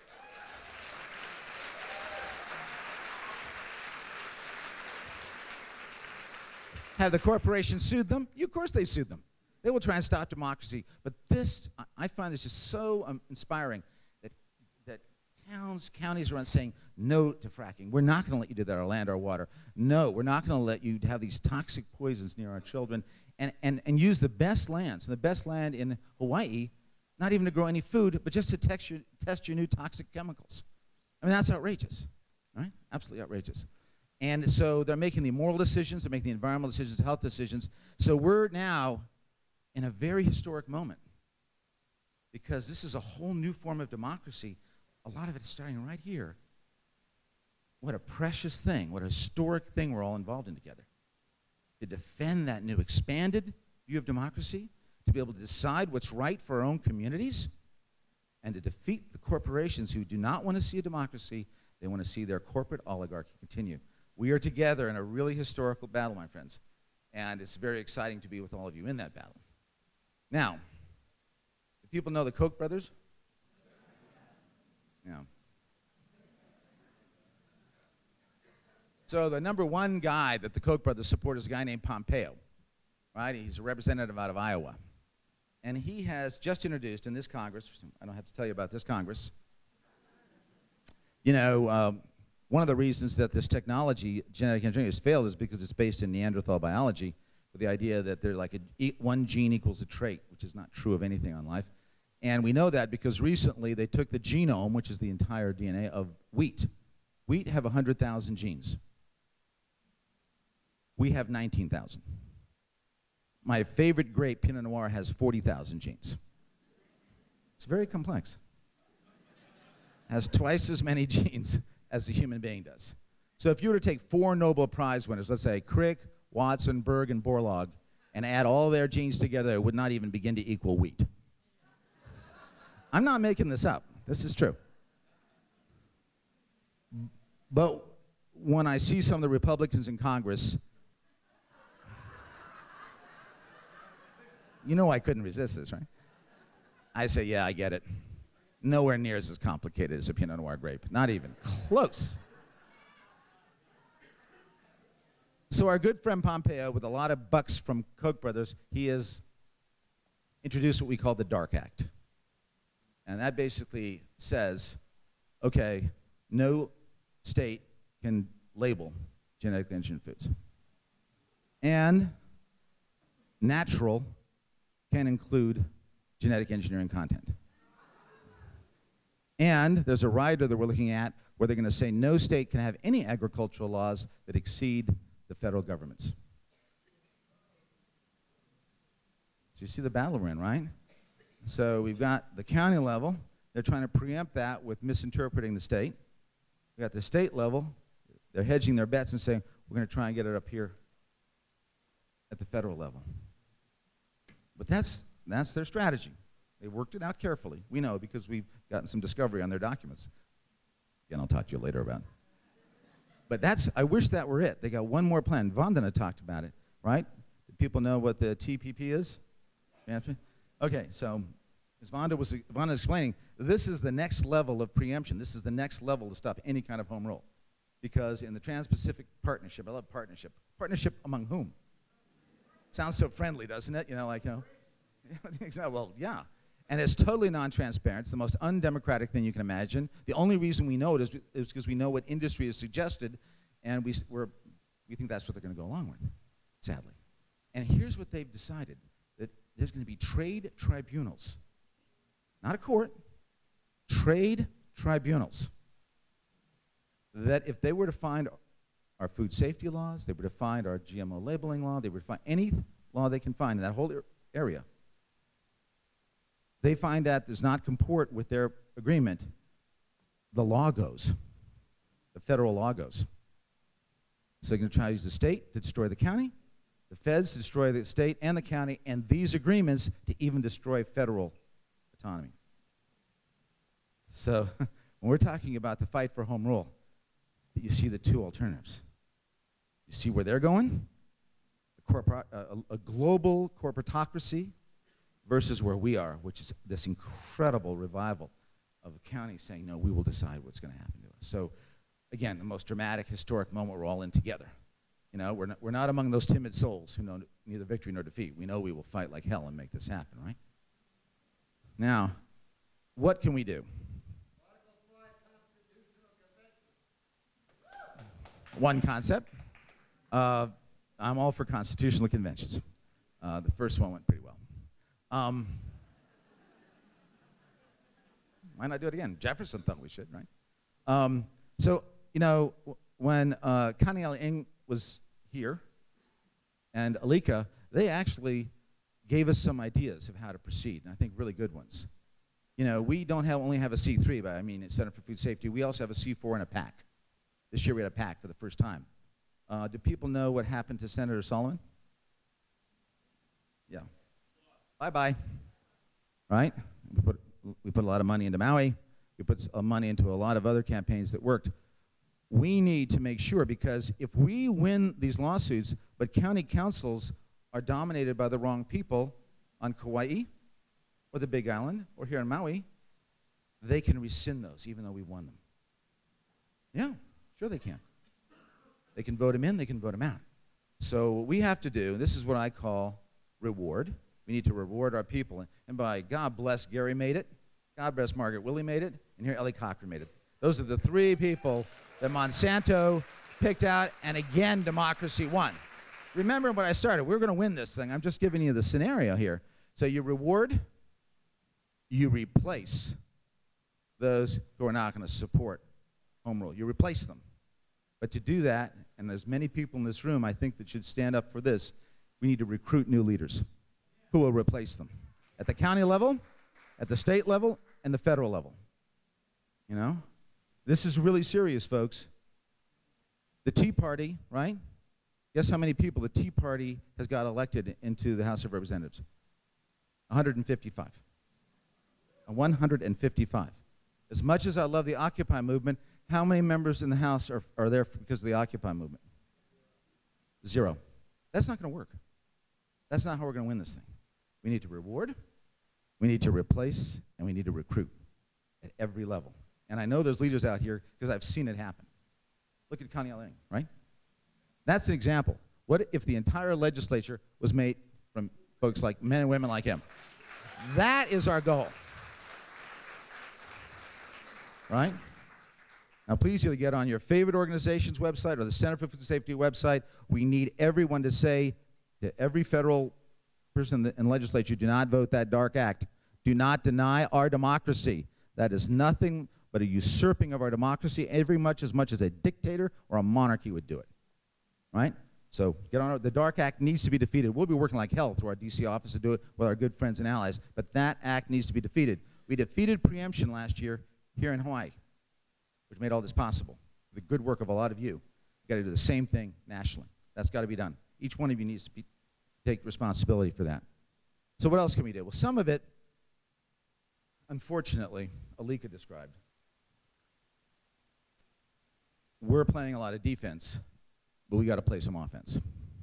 Have the corporation sued them? Of course they sued them. They will try and stop democracy. But this, I find this just so um, inspiring that, that towns, counties are saying no to fracking. We're not going to let you do that, our land, our water. No, we're not going to let you have these toxic poisons near our children and, and, and use the best lands. And the best land in Hawaii, not even to grow any food, but just to test your, test your new toxic chemicals. I mean, that's outrageous, right? Absolutely outrageous. And so they're making the moral decisions, they're making the environmental decisions, health decisions. So we're now in a very historic moment because this is a whole new form of democracy. A lot of it is starting right here. What a precious thing, what a historic thing we're all involved in together. To defend that new expanded view of democracy, to be able to decide what's right for our own communities, and to defeat the corporations who do not want to see a democracy, they want to see their corporate oligarchy continue. We are together in a really historical battle, my friends, and it's very exciting to be with all of you in that battle. Now, do people know the Koch brothers? Yeah. So the number one guy that the Koch brothers support is a guy named Pompeo, right? He's a representative out of Iowa. And he has just introduced in this Congress, I don't have to tell you about this Congress, you know, um, one of the reasons that this technology, genetic engineering, has failed is because it's based in Neanderthal biology, with the idea that they're like a, e one gene equals a trait, which is not true of anything on life. And we know that because recently they took the genome, which is the entire D N A of wheat. Wheat have one hundred thousand genes. We have nineteen thousand. My favorite grape, Pinot Noir, has forty thousand genes. It's very complex. Has twice as many genes as the human being does. So if you were to take four Nobel Prize winners, let's say Crick, Watson, Berg, and Borlaug, and add all their genes together, it would not even begin to equal wheat. I'm not making this up. This is true. But when I see some of the Republicans in Congress, you know I couldn't resist this, right? I say, yeah, I get it. Nowhere near as complicated as a Pinot Noir grape. Not even close. So our good friend Pompeo, with a lot of bucks from Koch brothers, he has introduced what we call the DARK Act. And that basically says, okay, no state can label genetically engineered foods. And natural can include genetic engineering content. And there's a rider that we're looking at where they're going to say no state can have any agricultural laws that exceed the federal government's. So you see the battle we're in, right? So we've got the county level. They're trying to preempt that with misinterpreting the state. We've got the state level. They're hedging their bets and saying, we're going to try and get it up here at the federal level. But that's, that's their strategy. They worked it out carefully. We know because we've gotten some discovery on their documents. Again, I'll talk to you later about it. But that's, I wish that were it. They got one more plan. Vandana talked about it, right? Do people know what the T P P is? Okay, so as Vanda was Vanda explaining, this is the next level of preemption. This is the next level to stop any kind of home rule. Because in the Trans-Pacific Partnership, I love partnership. Partnership among whom? Sounds so friendly, doesn't it? You know, like, you know. Well, yeah. And it's totally non-transparent. It's the most undemocratic thing you can imagine. The only reason we know it is, is because we know what industry has suggested, and we, we're, we think that's what they're going to go along with, sadly. And here's what they've decided, that there's going to be trade tribunals. Not a court, trade tribunals. That if they were to find our food safety laws, they were to find our G M O labeling law, they were to find any law they can find in that whole area, they find that does not comport with their agreement, the law goes. The federal law goes. So they're going to try to use the state to destroy the county, the feds to destroy the state and the county, and these agreements to even destroy federal autonomy. So when we're talking about the fight for home rule, you see the two alternatives. You see where they're going, a, corpora a, a global corporatocracy versus where we are, which is this incredible revival of the county saying, no, we will decide what's going to happen to us. So again, the most dramatic, historic moment we're all in together. You know, we're not, we're not among those timid souls who know neither victory nor defeat. We know we will fight like hell and make this happen, right? Now, what can we do? One concept. Uh, I'm all for constitutional conventions. Uh, the first one went pretty well. Um, why not do it again? Jefferson thought we should, right? Um, so, you know, when uh, Kaniela was here and Alika, they actually gave us some ideas of how to proceed, and I think really good ones. You know, we don't have, only have a C three, but I mean, Center for Food Safety. We also have a C four and a PAC. This year we had a PAC for the first time. Uh, do people know what happened to Senator Solomon? Yeah. Bye-bye. Right? We put, we put a lot of money into Maui. We put uh, money into a lot of other campaigns that worked. We need to make sure, because if we win these lawsuits, but county councils are dominated by the wrong people on Kauai, or the Big Island, or here in Maui, they can rescind those, even though we won them. Yeah, sure they can. They can vote him in, they can vote him out. So what we have to do, this is what I call reward. We need to reward our people. And by God bless, Gary made it. God bless, Margaret Willey made it. And here, Ellie Cochran made it. Those are the three people that Monsanto picked out, and again, democracy won. Remember when I started, we're going to win this thing. I'm just giving you the scenario here. So you reward, you replace those who are not going to support home rule. You replace them. But to do that, and there's many people in this room, I think, that should stand up for this, we need to recruit new leaders who will replace them at the county level, at the state level, and the federal level. You know? This is really serious, folks. The Tea Party, right? Guess how many people the Tea Party has got elected into the House of Representatives? one hundred fifty-five. one hundred fifty-five. As much as I love the Occupy movement, how many members in the House are, are there because of the Occupy movement? Zero. That's not going to work. That's not how we're going to win this thing. We need to reward, we need to replace, and we need to recruit at every level. And I know there's leaders out here because I've seen it happen. Look at Kaniela, right? That's an example. What if the entire legislature was made from folks like men and women like him? That is our goal. Right? Now, please either get on your favorite organization's website or the Center for Food Safety website. We need everyone to say to every federal person in the, in the legislature, do not vote that dark act. Do not deny our democracy. That is nothing but a usurping of our democracy, every much as much as a dictator or a monarchy would do it. Right? So get on. The dark act needs to be defeated. We'll be working like hell through our D C office to do it with our good friends and allies, but that act needs to be defeated. We defeated preemption last year here in Hawaii, which made all this possible. The good work of a lot of you. You've got to do the same thing nationally. That's got to be done. Each one of you needs to be, take responsibility for that. So what else can we do? Well, some of it, unfortunately, Alika described. We're playing a lot of defense, but we got to play some offense.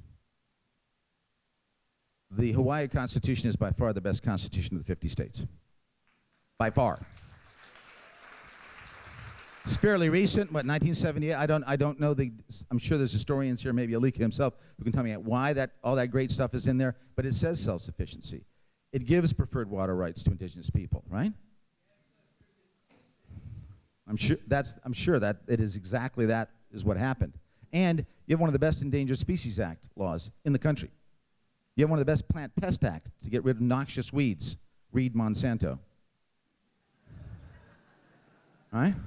The Hawaii Constitution is by far the best constitution of the fifty states. By far. It's fairly recent, what, nineteen seventy-eight? I don't, I don't know the, I'm sure there's historians here, maybe Alika himself, who can tell me why that, all that great stuff is in there, but it says self-sufficiency. It gives preferred water rights to indigenous people, right? I'm sure that's, I'm sure that it is exactly that is what happened. And you have one of the best Endangered Species Act laws in the country. You have one of the best Plant Pest Act to get rid of noxious weeds. Read Monsanto. All right?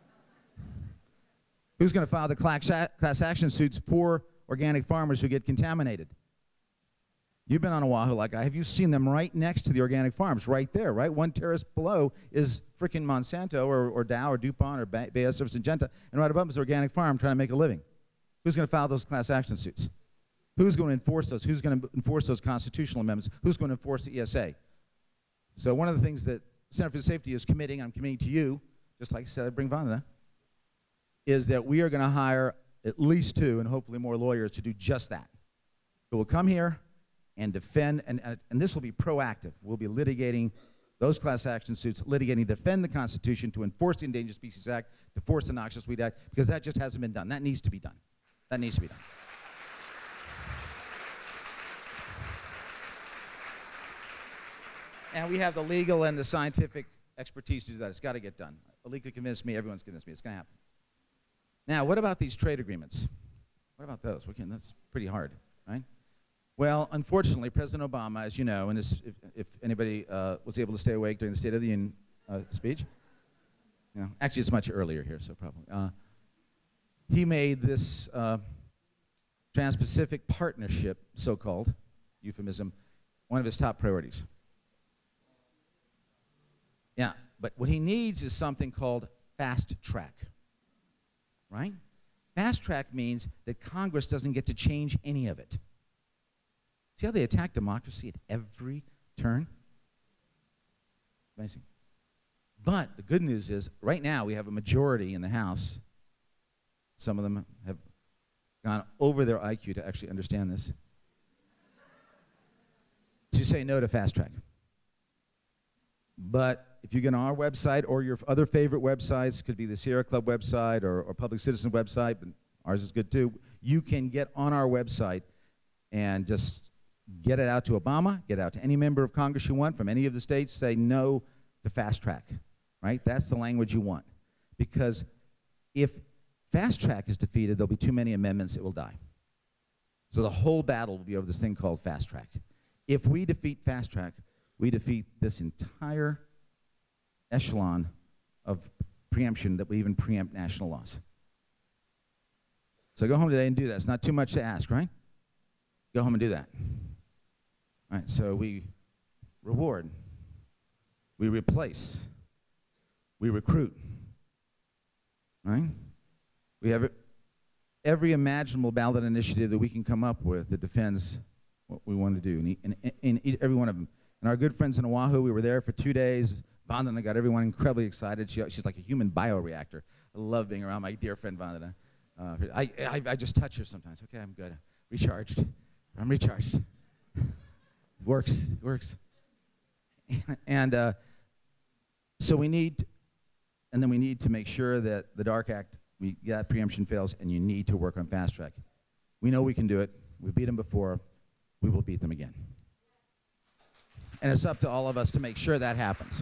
Who's going to file the class, class action suits for organic farmers who get contaminated? You've been on Oahu like I have. You seen them right next to the organic farms, right there, right? One terrace below is frickin' Monsanto or, or Dow or DuPont or Bay Service Syngenta, and right above is the organic farm trying to make a living. Who's going to file those class action suits? Who's going to enforce those? Who's going to enforce those constitutional amendments? Who's going to enforce the E S A? So one of the things that Center for Safety is committing, I'm committing to you, just like I said, I'd bring Vandana, is that we are going to hire at least two and hopefully more lawyers to do just that. Who will come here and defend, and, and, and this will be proactive. We'll be litigating those class action suits, litigating to defend the Constitution, to enforce the Endangered Species Act, to force the Noxious Weed Act, because that just hasn't been done. That needs to be done. That needs to be done. And we have the legal and the scientific expertise to do that. It's got to get done. Alika convinced me, everyone's convinced me, it's going to happen. Now, what about these trade agreements? What about those? We can, that's pretty hard, right? Well, unfortunately, President Obama, as you know, and this, if, if anybody uh, was able to stay awake during the State of the Union uh, speech, you know, actually it's much earlier here, so probably. Uh, he made this uh, Trans-Pacific Partnership, so-called, euphemism, one of his top priorities. Yeah, but what he needs is something called fast track, right? Fast track means that Congress doesn't get to change any of it. See how they attack democracy at every turn? Amazing. But the good news is, right now we have a majority in the House. Some of them have gone over their I Q to actually understand this. To say no to fast track. But if you get on our website or your other favorite websites, could be the Sierra Club website or, or Public Citizen website, but Ours is good too. You can get on our website and just get it out to Obama, get it out to any member of Congress you want from any of the states, say no to fast track, right? That's the language you want. Because if fast track is defeated, there'll be too many amendments, it will die. So the whole battle will be over this thing called fast track. If we defeat fast track, we defeat this entire echelon of preemption that we even preempt national laws. So go home today and do that. It's not too much to ask, right? Go home and do that. All right, so we reward, we replace, we recruit, right? We have every imaginable ballot initiative that we can come up with that defends what we want to do in, in, in, in every one of them. And our good friends in Oahu, we were there for two days. Vandana got everyone incredibly excited. She, she's like a human bioreactor. I love being around my dear friend Vandana. Uh, I, I, I just touch her sometimes. Okay, I'm good. Recharged. I'm recharged. Works. It works. And uh, so we need, and then we need to make sure that the DARK Act, we, that preemption fails, and you need to work on fast track. We know we can do it. We've beat them before. We will beat them again. And it's up to all of us to make sure that happens.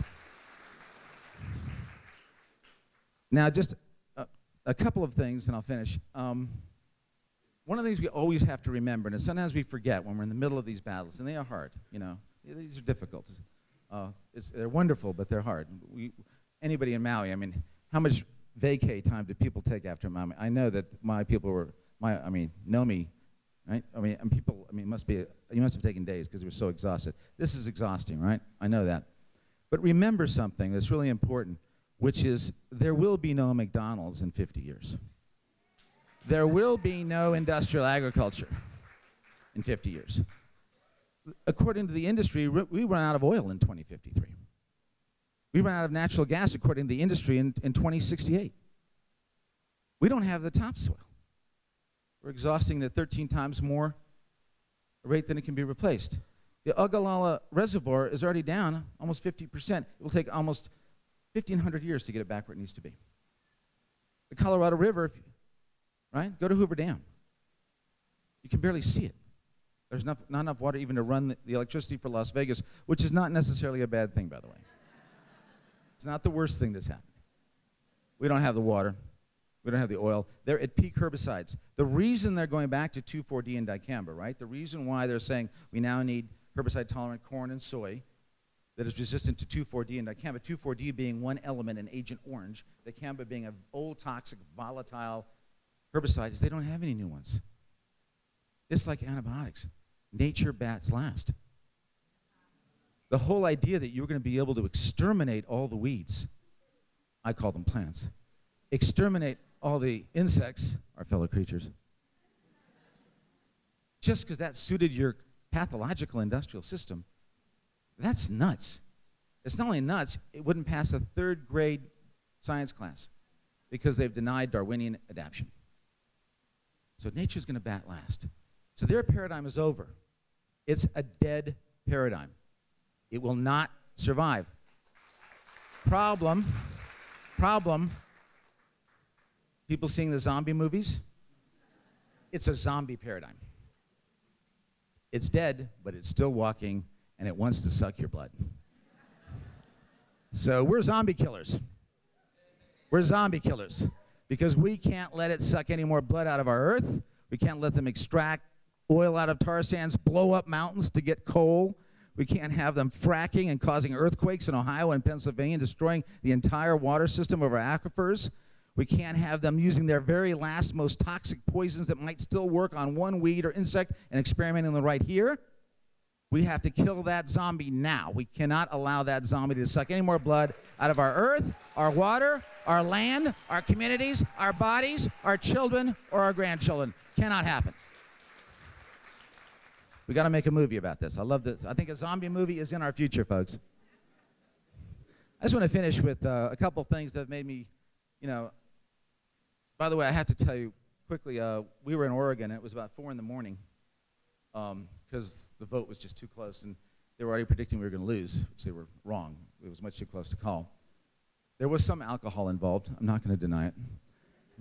Now, just a, a couple of things, and I'll finish. Um, one of the things we always have to remember, and sometimes we forget when we're in the middle of these battles, and they are hard, you know. These are difficult. Uh, it's, they're wonderful, but they're hard. We, anybody in Maui, I mean, how much vacay time did people take after Maui? I know that my people were, my, I mean, know me, right? I mean, and people, I mean, must be, you must have taken days because they were so exhausted. This is exhausting, right? I know that. But remember something that's really important, which is there will be no McDonald's in fifty years. There will be no industrial agriculture in fifty years. According to the industry, we run out of oil in twenty fifty-three. We run out of natural gas, according to the industry, in, in twenty sixty-eight. We don't have the topsoil. We're exhausting it at thirteen times more rate than it can be replaced. The Ogallala Reservoir is already down almost fifty percent. It will take almost fifteen hundred years to get it back where it needs to be. The Colorado River, right? Go to Hoover Dam. You can barely see it. There's not, not enough water even to run the, the electricity for Las Vegas, which is not necessarily a bad thing, by the way. It's not the worst thing that's happened. We don't have the water. We don't have the oil. They're at peak herbicides. The reason they're going back to two four D and dicamba, right? The reason why they're saying we now need herbicide-tolerant corn and soy that is resistant to two four D and dicamba, two four D being one element in Agent Orange, dicamba being an old, toxic, volatile herbicide, is they don't have any new ones. It's like antibiotics. Nature bats last. The whole idea that you're going to be able to exterminate all the weeds, I call them plants, exterminate all the insects, our fellow creatures, just because that suited your pathological industrial system, that's nuts. It's not only nuts, it wouldn't pass a third grade science class because they've denied Darwinian adaptation. So nature's going to bat last. So their paradigm is over. It's a dead paradigm. It will not survive. Problem, problem, people seeing the zombie movies, it's a zombie paradigm. It's dead, but it's still walking, and it wants to suck your blood. So we're zombie killers. We're zombie killers because we can't let it suck any more blood out of our earth. We can't let them extract oil out of tar sands, blow up mountains to get coal. We can't have them fracking and causing earthquakes in Ohio and Pennsylvania, destroying the entire water system of our aquifers. We can't have them using their very last, most toxic poisons that might still work on one weed or insect and experimenting on them right here. We have to kill that zombie now. We cannot allow that zombie to suck any more blood out of our earth, our water, our land, our communities, our bodies, our children, or our grandchildren. Cannot happen. We got to make a movie about this. I love this. I think a zombie movie is in our future, folks. I just want to finish with uh, a couple things that have made me, you know, by the way, I have to tell you quickly, uh, we were in Oregon, and it was about four in the morning because um, the vote was just too close, and they were already predicting we were going to lose, which they were wrong. It was much too close to call. There was some alcohol involved. I'm not going to deny it.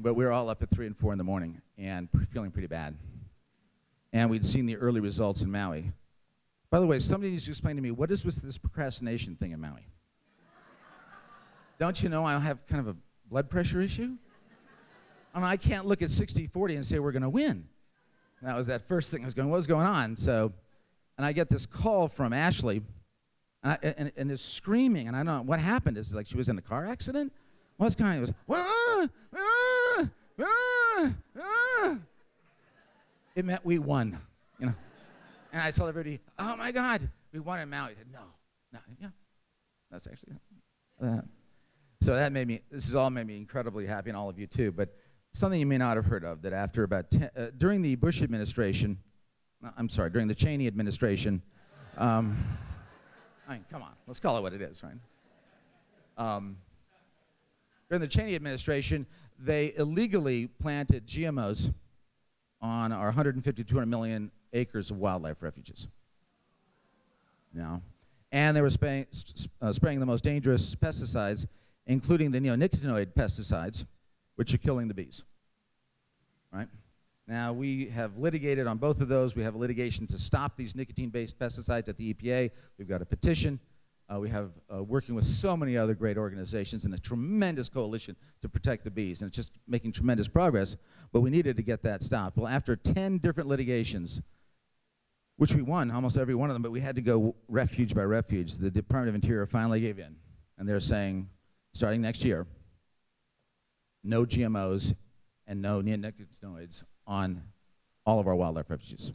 but we were all up at three and four in the morning and feeling pretty bad. And we'd seen the early results in Maui. By the way, somebody needs to explain to me, what is with this procrastination thing in Maui? Don't you know I have kind of a blood pressure issue? I mean, I can't look at sixty forty and say we're going to win. And that was that first thing I was going, what was going on? So, and I get this call from Ashley, and, I, and, and this screaming, and I don't know what happened. Is it like she was in a car accident? What's going on? It was, ah, ah, ah, ah. It meant we won, you know. And I told everybody, oh my God, we won in Maui. I said, no, no, yeah, that's actually that. So that made me, this has all made me incredibly happy, and all of you too, but something you may not have heard of, that after about ten, uh, during the Bush administration, uh, I'm sorry, during the Cheney administration, um, I mean, come on, let's call it what it is, right? Um, during the Cheney administration, they illegally planted G M Os on our one hundred fifty, two hundred million acres of wildlife refuges. Now, and they were spraying, uh, spraying the most dangerous pesticides, including the neonicotinoid pesticides, which are killing the bees, right? Now, we have litigated on both of those. We have a litigation to stop these nicotine-based pesticides at the E P A. We've got a petition. Uh, we have uh, working with so many other great organizations and a tremendous coalition to protect the bees, and it's just making tremendous progress, but we needed to get that stopped. Well, after ten different litigations, which we won, almost every one of them, but we had to go refuge by refuge, the Department of Interior finally gave in, and they're saying, starting next year, no G M Os and no neonicotinoids on all of our wildlife refuges.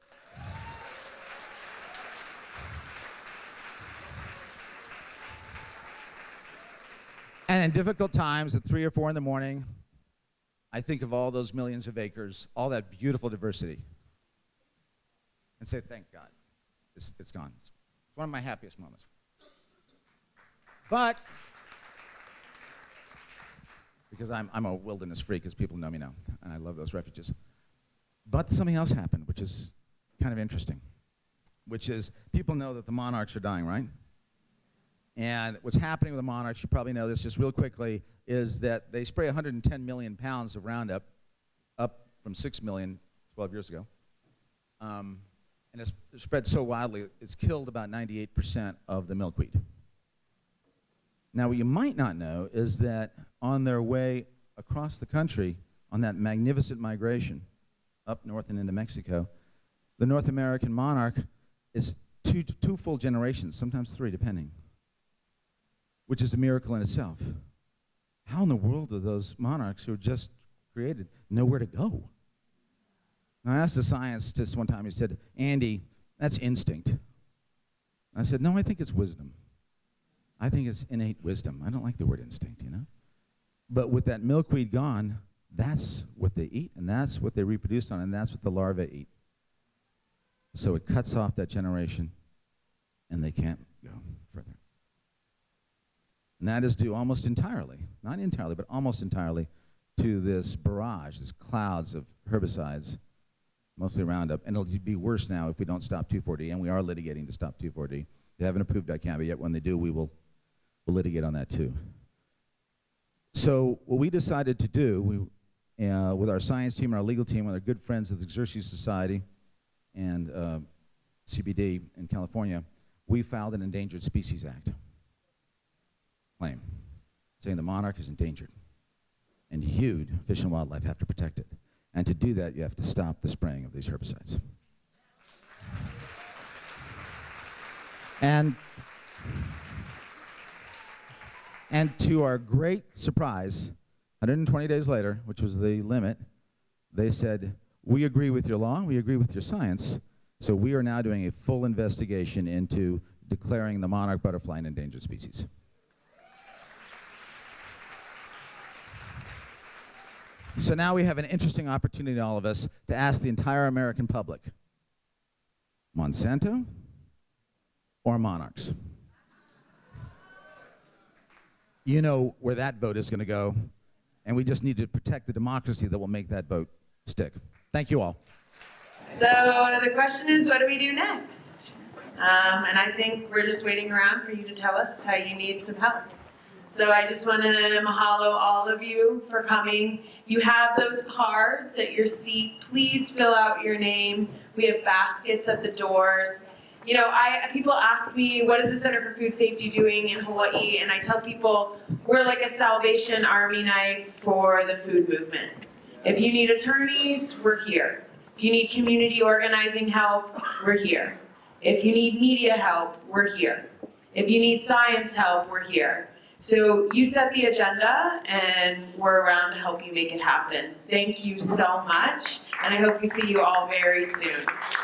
And in difficult times, at three or four in the morning, I think of all those millions of acres, all that beautiful diversity, and say, thank God, it's, it's gone. It's one of my happiest moments. But, because I'm, I'm a wilderness freak, as people know me now, and I love those refuges. But something else happened, which is kind of interesting, which is people know that the monarchs are dying, right? And what's happening with the monarchs, you probably know this just real quickly, is that they spray one hundred ten million pounds of Roundup, up from six million twelve years ago. Um, and it's spread so widely, it's killed about ninety-eight percent of the milkweed. Now, what you might not know is that on their way across the country, on that magnificent migration up north and into Mexico, the North American monarch is two, two full generations, sometimes three, depending, which is a miracle in itself. How in the world do those monarchs who were just created know where to go? And I asked a scientist one time, he said, Andy, that's instinct. And I said, no, I think it's wisdom. I think it's innate wisdom. I don't like the word instinct, you know? But with that milkweed gone, that's what they eat, and that's what they reproduce on, and that's what the larvae eat. So it cuts off that generation, and they can't go further. And that is due almost entirely, not entirely, but almost entirely, to this barrage, this clouds of herbicides, mostly Roundup. And it'll be worse now if we don't stop two four D, and we are litigating to stop two four D. They haven't approved dicamba yet. When they do, we will we'll litigate on that too. So what we decided to do, we, uh, with our science team and our legal team, with our good friends at the Xerces Society and uh, C B D in California, we filed an Endangered Species Act claim, saying the monarch is endangered, and you, Fish and Wildlife, have to protect it. And to do that, you have to stop the spraying of these herbicides. And, and to our great surprise, one hundred twenty days later, which was the limit, they said, we agree with your law, we agree with your science, so we are now doing a full investigation into declaring the monarch butterfly an endangered species. So now we have an interesting opportunity, all of us, to ask the entire American public, Monsanto or monarchs? You know where that vote is going to go, and we just need to protect the democracy that will make that vote stick. Thank you all. So the question is, what do we do next? Um, and I think we're just waiting around for you to tell us how you need some help. So I just want to mahalo all of you for coming. You have those cards at your seat. Please fill out your name. We have baskets at the doors. You know, I people ask me, what is the Center for Food Safety doing in Hawaii? And I tell people, we're like a Salvation Army knife for the food movement. If you need attorneys, we're here. If you need community organizing help, we're here. If you need media help, we're here. If you need science help, we're here. So you set the agenda, and we're around to help you make it happen. Thank you so much, and I hope we see you all very soon.